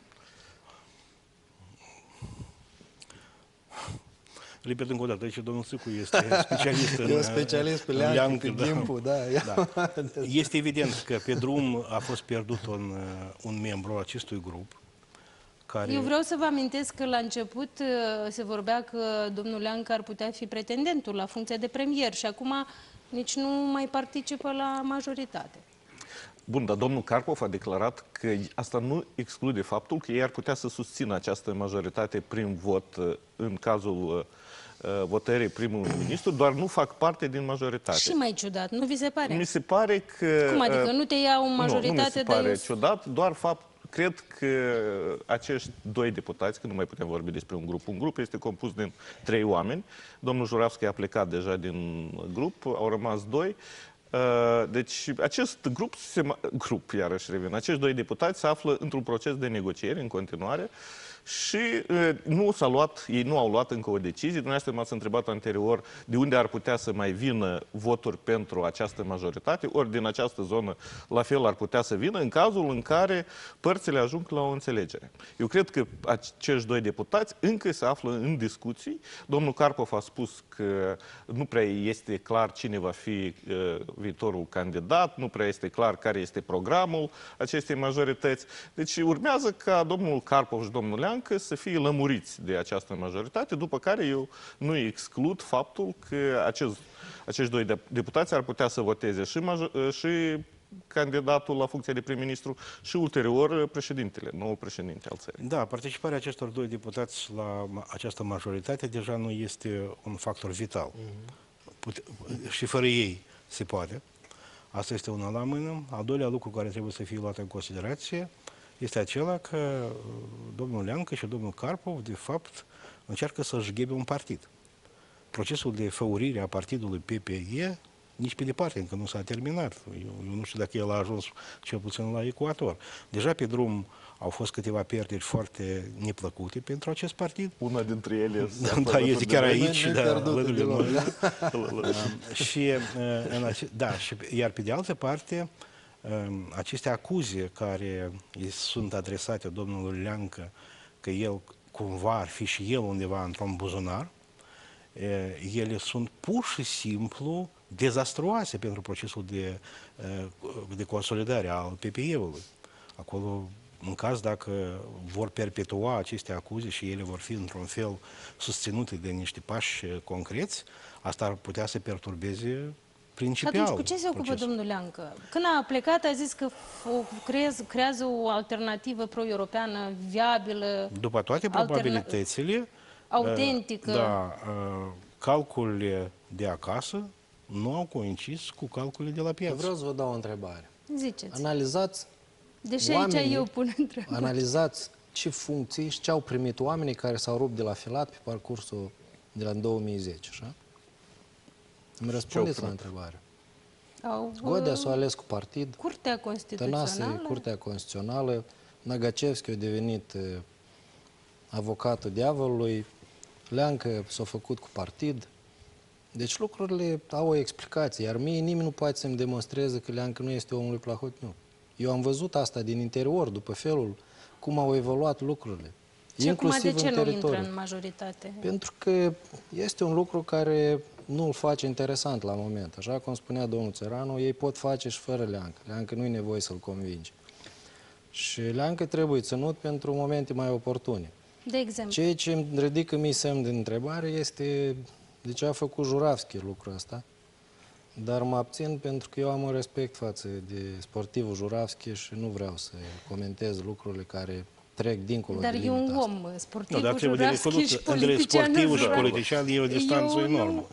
Repet încă o dată, aici domnul Sâcu este specialist în... Eu specialist pe Leancă, pe Gimpu, da. Este evident că pe drum a fost pierdut un membru acestui grup. Eu vreau să vă amintesc că la început se vorbea că domnul Leancă ar putea fi pretendentul la funcția de premier și acum nici nu mai participă la majoritate. Bun, dar domnul Karpov a declarat că asta nu exclude faptul că ei ar putea să susțină această majoritate prin vot în cazul votării primului ministru, doar nu fac parte din majoritate. Și mai ciudat, nu vi se pare? Mi se pare că... Cum adică? Nu te iau în majoritate? Nu mi se pare ciudat, doar cred că acești doi deputați, că nu mai putem vorbi despre un grup este compus din 3 oameni. Domnul Juravski a plecat deja din grup, au rămas 2. Deci acest grup, iarăși revin, acești 2 deputați se află într-un proces de negocieri în continuare și ei nu au luat încă o decizie. Dumneavoastră m-ați întrebat anterior de unde ar putea să mai vină voturi pentru această majoritate, ori din această zonă la fel ar putea să vină în cazul în care părțile ajung la o înțelegere. Eu cred că acești 2 deputați încă se află în discuții. Domnul Karpov a spus că nu prea este clar cine va fi viitorul candidat, nu prea este clar care este programul acestei majorități. Deci urmează ca domnul Karpov și domnul Leancă Leancă să fie lămuriți de această majoritate, după care eu nu exclud faptul că acești doi deputați ar putea să voteze și candidatul la funcția de prim-ministru și ulterior președintele, noul președinte al țării. Da, participarea acestor doi deputați la această majoritate deja nu este un factor vital. Și fără ei se poate. Asta este una la mână. Al doilea lucru care trebuie să fie luat în considerație este acela că domnul Leancă și domnul Karpov, de fapt, încearcă să-și ghebe un partid. Procesul de făurire a partidului PPE nici pe departe, încă nu s-a terminat. Eu nu știu dacă el a ajuns cel puțin la ecuator. Deja pe drum au fost câteva pierderi foarte neplăcute pentru acest partid. Una dintre ele da, este chiar aici, alături de noi. Iar pe de altă parte, aceste acuze care îi sunt adresate domnului Leancă, că el cumva ar fi și el undeva într-un buzunar, ele sunt pur și simplu dezastruoase pentru procesul de consolidare al PPE-ului. Acolo, în caz dacă vor perpetua aceste acuze și ele vor fi într-un fel susținute de niște pași concreți, asta ar putea să perturbeze principial. Atunci, cu ce se ocupă domnul Leancă? Când a plecat, a zis că creează o alternativă pro-europeană viabilă, după toate probabilitățile, autentică. Da, calculele de acasă nu au coincis cu calculele de la piață. Vreau să vă dau o întrebare. Ziceți. Analizați Deși aici eu pun întrebare. Analizați ce funcții și ce au primit oamenii care s-au rupt de la filat pe parcursul de la 2010, așa? Îmi răspundeți la întrebare. Godea s-a ales cu partid. Curtea Constituțională. Tănase, Curtea Constituțională. Năgăcevski a devenit avocatul diavolului. Leancă s-a făcut cu partid. Deci lucrurile au o explicație. Iar mie nimeni nu poate să-mi demonstreze că Leancă nu este omul lui Plahotniuc. Eu am văzut asta din interior, după felul cum au evoluat lucrurile. Inclusiv de ce nu intră în majoritate? Pentru că este un lucru care nu îl face interesant la moment. Așa cum spunea domnul Țăranu, ei pot face și fără Leancă. Leancă nu e nevoie să-l convingi. Și Leancă trebuie ținut pentru momente mai oportune. De exemplu? Ceea ce îmi ridică mie semn de întrebare este de ce a făcut Juravski lucrul ăsta. Dar mă abțin pentru că eu am un respect față de sportivul Juravski și nu vreau să comentez lucrurile care trec dincolo de limita asta. Dar e un om, sportivul Juravski și politicianul și politician e o distanță enormă.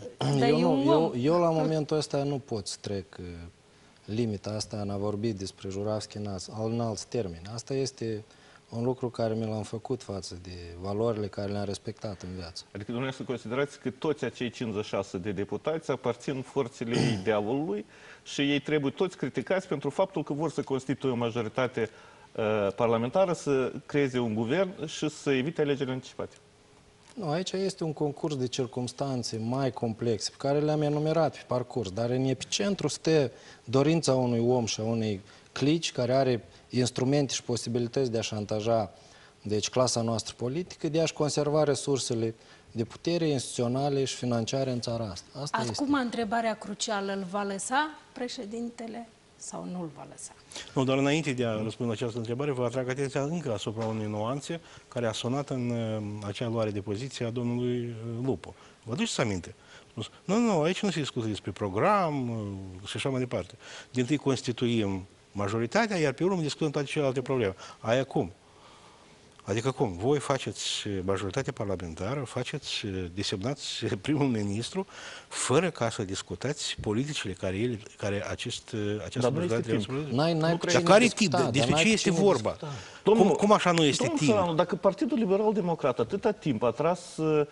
Eu la momentul ăsta nu pot să trec limita asta în a vorbi despre Juravski în alți termeni. Asta este un lucru care mi l-am făcut față de valorile care le-am respectat în viață. Adică dumneavoastră considerați că toți acei 56 de deputați aparțin forțelor diavolului și ei trebuie toți criticați pentru faptul că vor să constituie o majoritate parlamentară, să creeze un guvern și să evite alegerile anticipate. Nu, aici este un concurs de circumstanțe mai complexe, pe care le-am enumerat pe parcurs, dar în epicentru stă dorința unui om și a unei clici care are instrumente și posibilități de a șantaja, deci, clasa noastră politică, de a-și conserva resursele de putere instituționale și financiare în țara asta. Acum, întrebarea crucială, îl va lăsa președintele sau nu îl va lăsa? Nu, doar înainte de a răspunde la această întrebare, vă atrag atenția încă asupra unei nuanțe care a sonat în acea luare de poziție a domnului Lupu. Vă duceți aminte? Nu, aici nu se discută despre program și așa mai departe. Din tâi constituim majoritatea, iar pe urmă discutăm toate celelalte probleme. Aia cum? Adică cum? Voi faceți majoritatea parlamentară, desemnați primul ministru, fără ca să discutați politicile care această majoritate trebuie să... Dar care tip? Despre ce este vorba? Cum așa nu este timp? Domnul, dacă Partidul Liberal-Democrat atâta timp a tras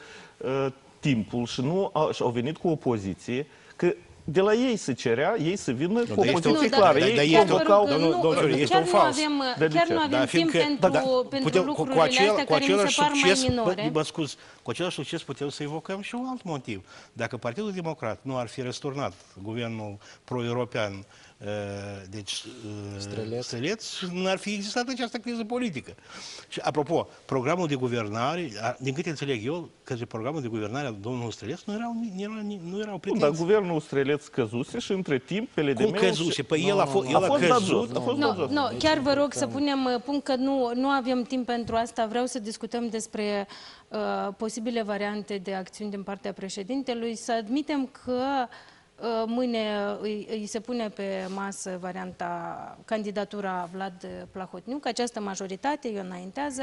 timpul și nu au venit cu opoziție, că de la ei se cerea, ei să vină cu o poziție clară. Ei convocau... Este un fals. Chiar nu avem timp pentru lucrurile astea care mi se par mai minore. Mă scuz, cu același succes putem să evocăm și un alt motiv. Dacă Partidul Democrat nu ar fi răsturnat guvernul pro-european deci Streleț, n-ar fi existat această criză politică. Și apropo, programul de guvernare, din câte înțeleg eu, către programul de guvernare al domnului Streleț nu erau pretenții. Dar guvernul Streleț căzuse și între timp Cum căzuse? Păi el a căzut. Nu, chiar vă rog să punem punct că nu avem timp pentru asta. Vreau să discutăm despre posibile variante de acțiuni din partea președintelui. Să admitem că mâine îi se pune pe masă candidatura Vlad Plahotniuc, această majoritate îi înaintează.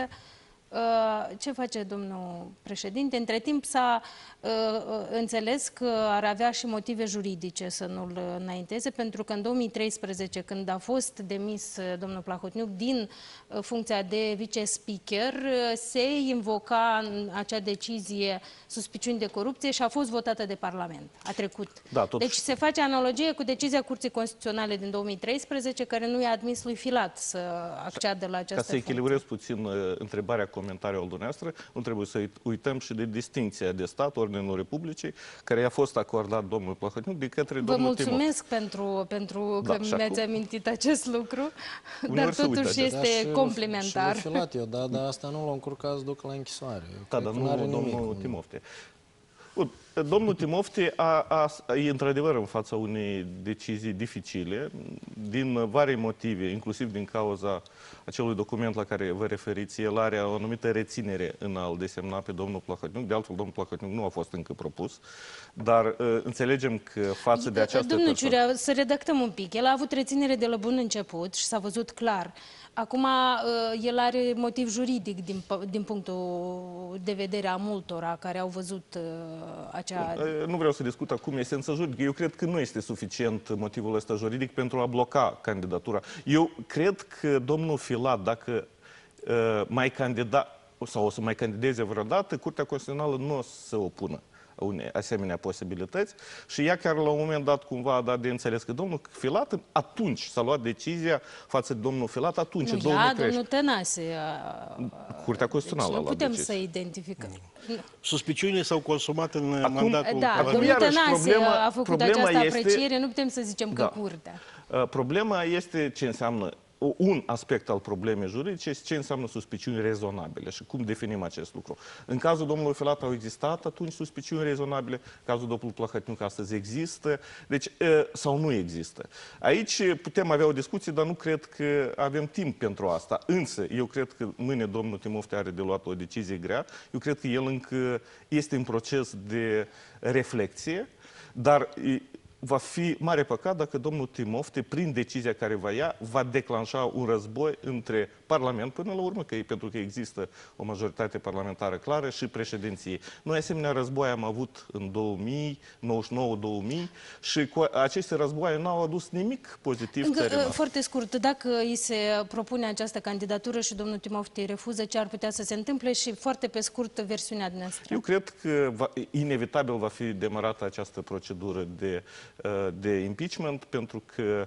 Ce face domnul președinte? Între timp s-a înțeles că ar avea și motive juridice să nu-l înainteze, pentru că în 2013, când a fost demis domnul Plahotniuc din funcția de vice-speaker, se invoca în acea decizie suspiciuni de corupție și a fost votată de Parlament. A trecut. Da, deci se face analogie cu decizia Curții Constituționale din 2013, care nu i-a admis lui Filat să acceadă la această funcție. Ca să echilibrez puțin întrebarea, comentariul dumneavoastră, nu trebuie să uităm și de distincția de stat, Ordinul Republicii, care i-a fost acordat domnul Plahotniuc de către domnul Timofte. Vă mulțumesc pentru că mi-ați amintit acest lucru, dar totuși este complementar. Și Filat eu, dar asta nu l-a încurcat să duc la închisoare. Da, dar nu domnul Timofte. Domnul Timofte e într-adevăr în fața unei decizii dificile, din vari motive, inclusiv din cauza acelui document la care vă referiți. El are o anumită reținere în a-l desemna pe domnul Plahotniuc. De altfel, domnul Plahotniuc nu a fost încă propus, dar înțelegem că față de această Domnul Ciurea, să redactăm un pic. El a avut reținere de la bun început și s-a văzut clar. Acum, el are motiv juridic din punctul de vedere a multora care au văzut acea... Nu vreau să discut acum esența juridică. Eu cred că nu este suficient motivul ăsta juridic pentru a bloca candidatura. Eu cred că domnul Filat, dacă mai candida sau o să mai candideze vreodată, Curtea Constituțională nu o să se opună unei asemenea posibilități și ea chiar la un moment dat cumva a dat de înțeles că domnul Filat atunci s-a luat decizia față de domnul Filat atunci, în 2013. Domnul Tănase. Curtea Constituțională deci a luat putem decizia. să identificăm. Suspiciunile s-au consumat în mandatul... Da, domnul Tănase a făcut această apreciere, nu putem să zicem că Curtea. Problema este ce înseamnă un aspect al problemei juridice este ce înseamnă suspiciuni rezonabile și cum definim acest lucru. În cazul domnului Filat au existat atunci suspiciuni rezonabile, în cazul domnului Plahotniuc astăzi există, deci, sau nu există. Aici putem avea o discuție, dar nu cred că avem timp pentru asta. Însă, eu cred că mâine domnul Timofte are de luat o decizie grea, eu cred că el încă este în proces de reflexie, dar va fi mare păcat dacă domnul Timofte, prin decizia care va ia, va declanșa un război între Parlament, până la urmă, pentru că există o majoritate parlamentară clară, și președinție. Noi asemenea război am avut în 2000, 99-2000 și cu aceste războaie n-au adus nimic pozitiv țării noastre. Foarte scurt, dacă îi se propune această candidatură și domnul Timofte îi refuză, ce ar putea să se întâmple și foarte pe scurt versiunea noastră? Eu cred că inevitabil va fi demarată această procedură de impeachment, pentru că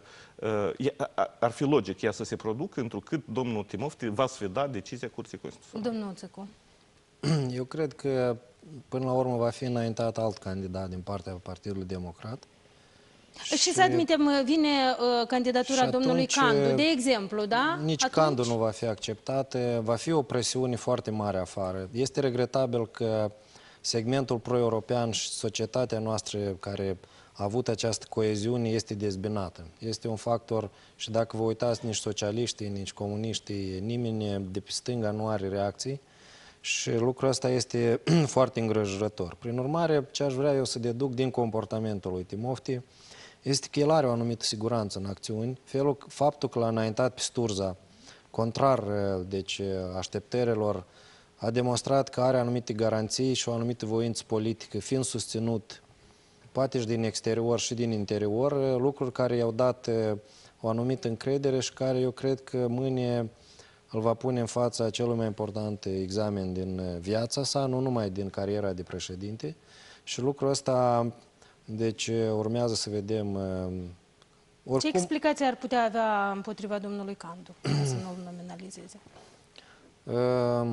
ar fi logic ea să se producă, întrucât domnul Timofte va sfida decizia Curții Constituționale. Domnul Țăcu. Eu cred că până la urmă va fi înaintat alt candidat din partea Partidului Democrat. Și să admitem, vine candidatura domnului Candu, de exemplu, da? Nici Candu nu va fi acceptată, va fi o presiune foarte mare afară. Este regretabil că segmentul pro-european și societatea noastră care a avut această coeziune este dezbinată. Este un factor și dacă vă uitați, nici socialiștii, nici comuniștii, nimeni de pe stânga nu are reacții și lucrul ăsta este foarte îngrijorător. Prin urmare, ce aș vrea eu să deduc din comportamentul lui Timofte este că el are o anumită siguranță în acțiuni. Faptul că l-a înaintat pe Sturza, contrar deci, așteptărilor, a demonstrat că are anumite garanții și o anumită voință politică, fiind susținut poate și din exterior și din interior, lucruri care i-au dat o anumită încredere și care eu cred că mâine îl va pune în fața celui mai important examen din viața sa, nu numai din cariera de președinte. Și lucrul ăsta, deci, urmează să vedem... Oricum... Ce explicație ar putea avea împotriva domnului Candu, să nu-l nominalizeze?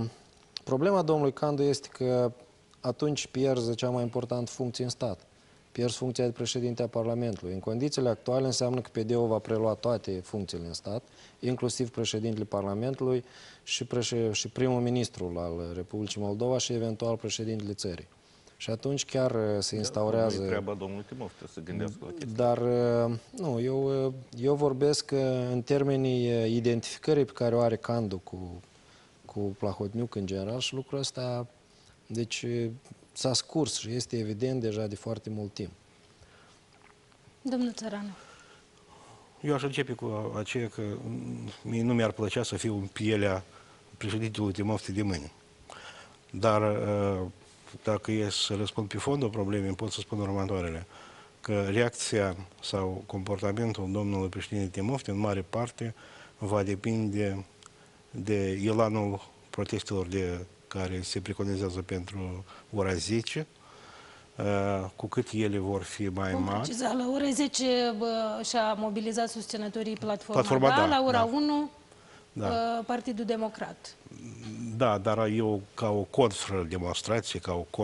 Problema domnului Candu este că atunci pierzi cea mai importantă funcție în stat. pierzi funcția de președinte a Parlamentului. În condițiile actuale înseamnă că PD-ul va prelua toate funcțiile în stat, inclusiv președintele Parlamentului și primul ministru al Republicii Moldova și eventual președintele țării. Și atunci chiar se instaurează... Nu-i treaba domnului Timofte să gândească la chestia. Dar, nu, eu vorbesc în termenii identificării pe care o are Candu cu Plahotniuc în general și lucrul ăsta, deci, s-a scurs și este evident deja de foarte mult timp. Domnul Țăranu. Eu aș începe cu aceea că mie nu mi-ar plăcea să fiu în pielea președintelui Timofte de mâine. Dar dacă e să răspund pe fondul problemei, pot să spun următoarele. Că reacția sau comportamentul domnului președinte Timofte, în mare parte, va depinde de elanul protestelor care se preconizează pentru ora 10, cu cât ele vor fi mai mari. La ora 10 și-a mobilizat susținătorii platforma, da, la ora da. 1 Da. Partidul Democrat. Da, dar eu ca o contra-demonstrație, ca o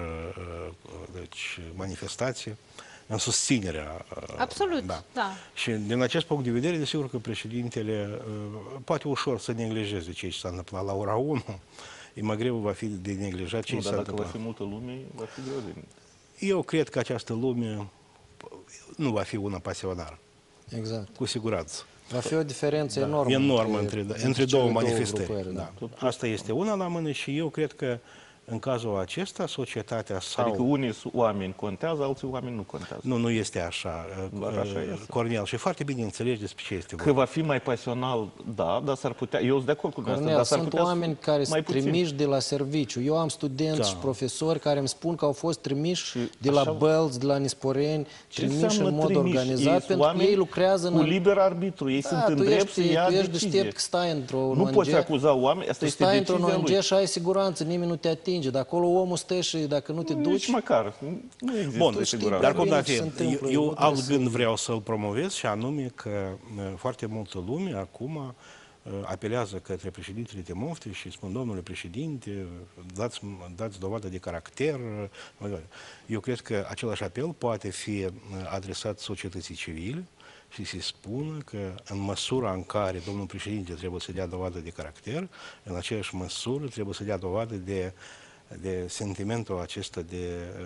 manifestație, în susținerea... Absolut, da. Și din acest punct de vedere, desigur că președintele poate ușor să neglijeze ce s-a întâmplat la ora 1. E mai greu va fi de neglijat ce s-a întâmplat. Dar dacă va fi multă lume, va fi greu de... Eu cred că această lume nu va fi una pasionară. Exact. Cu siguranță. Va fi o diferență enormă între două manifestări. Grupări, da. Asta este una la mână și eu cred că în cazul acesta, societatea sau... Adică unii oameni contează, alții oameni nu contează. Nu este așa, Cornel. Și foarte bine înțelegi despre ce este vorba. Că va fi mai pasional, da, dar s-ar putea... Eu sunt de acord cu dumneavoastră, dar s-ar putea... Sunt oameni care sunt trimiși de la serviciu. Eu am studenți și profesori care îmi spun că au fost trimiși de la Bălți, de la Nisporeni, trimiși în mod organizat, pentru că ei lucrează cu liber arbitru. Ei sunt în drept să ia decizie. Tu ești deștept că stai într-o ONG. Nu poți acuza oameni, asta este decizia lui. Tu stai într-o ONG și ai siguranță, nimeni nu te atinge. Dar acolo omul stă și dacă nu te duci... Nici măcar. Nu există siguranță. Dar cum da fi, eu alt gând vreau să-l promovez și anume că foarte multă lume acum apelează către președintele Timofte și spun, domnule președinte, dați dovadă de caracter. Eu cred că același apel poate fi adresat societății civile și se spună că în măsura în care domnul președinte trebuie să dea dovadă de caracter, în aceeași măsură trebuie să dea dovadă de sentimentul acesta de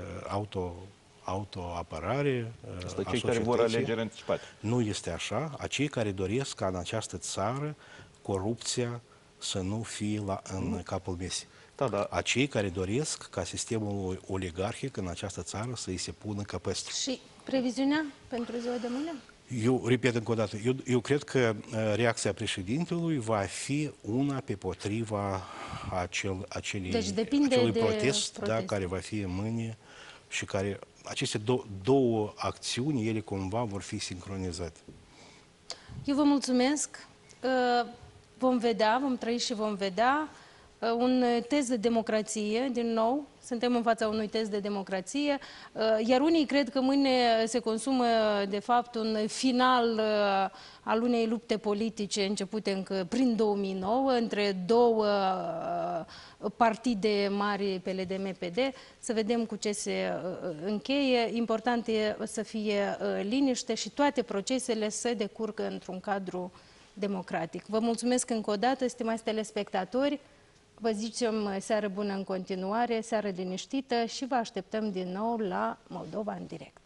autoapărare a cei care vor alegeri anticipate. Nu este așa. Acei care doresc ca în această țară corupția să nu fie în capul mesei. Da. Acei care doresc ca sistemul oligarhic în această țară să îi se pună căpăstru. Și previziunea pentru ziua de mâine? Eu repet încă o dată, eu cred că reacția președintelui va fi una pe potriva acelui protest, care va fi mâine și care aceste două acțiuni, ele cumva vor fi sincronizate. Eu vă mulțumesc. Vom vedea, vom trăi și vom vedea. Un test de democrație, din nou, suntem în fața unui test de democrație, iar unii cred că mâine se consumă, de fapt, un final al unei lupte politice începute încă prin 2009, între două partide mari, PLD-MPD, să vedem cu ce se încheie. Important e să fie liniște și toate procesele să decurgă într-un cadru democratic. Vă mulțumesc încă o dată, stimați telespectatori. Vă zicem seară bună în continuare, seară liniștită și vă așteptăm din nou la Moldova în direct.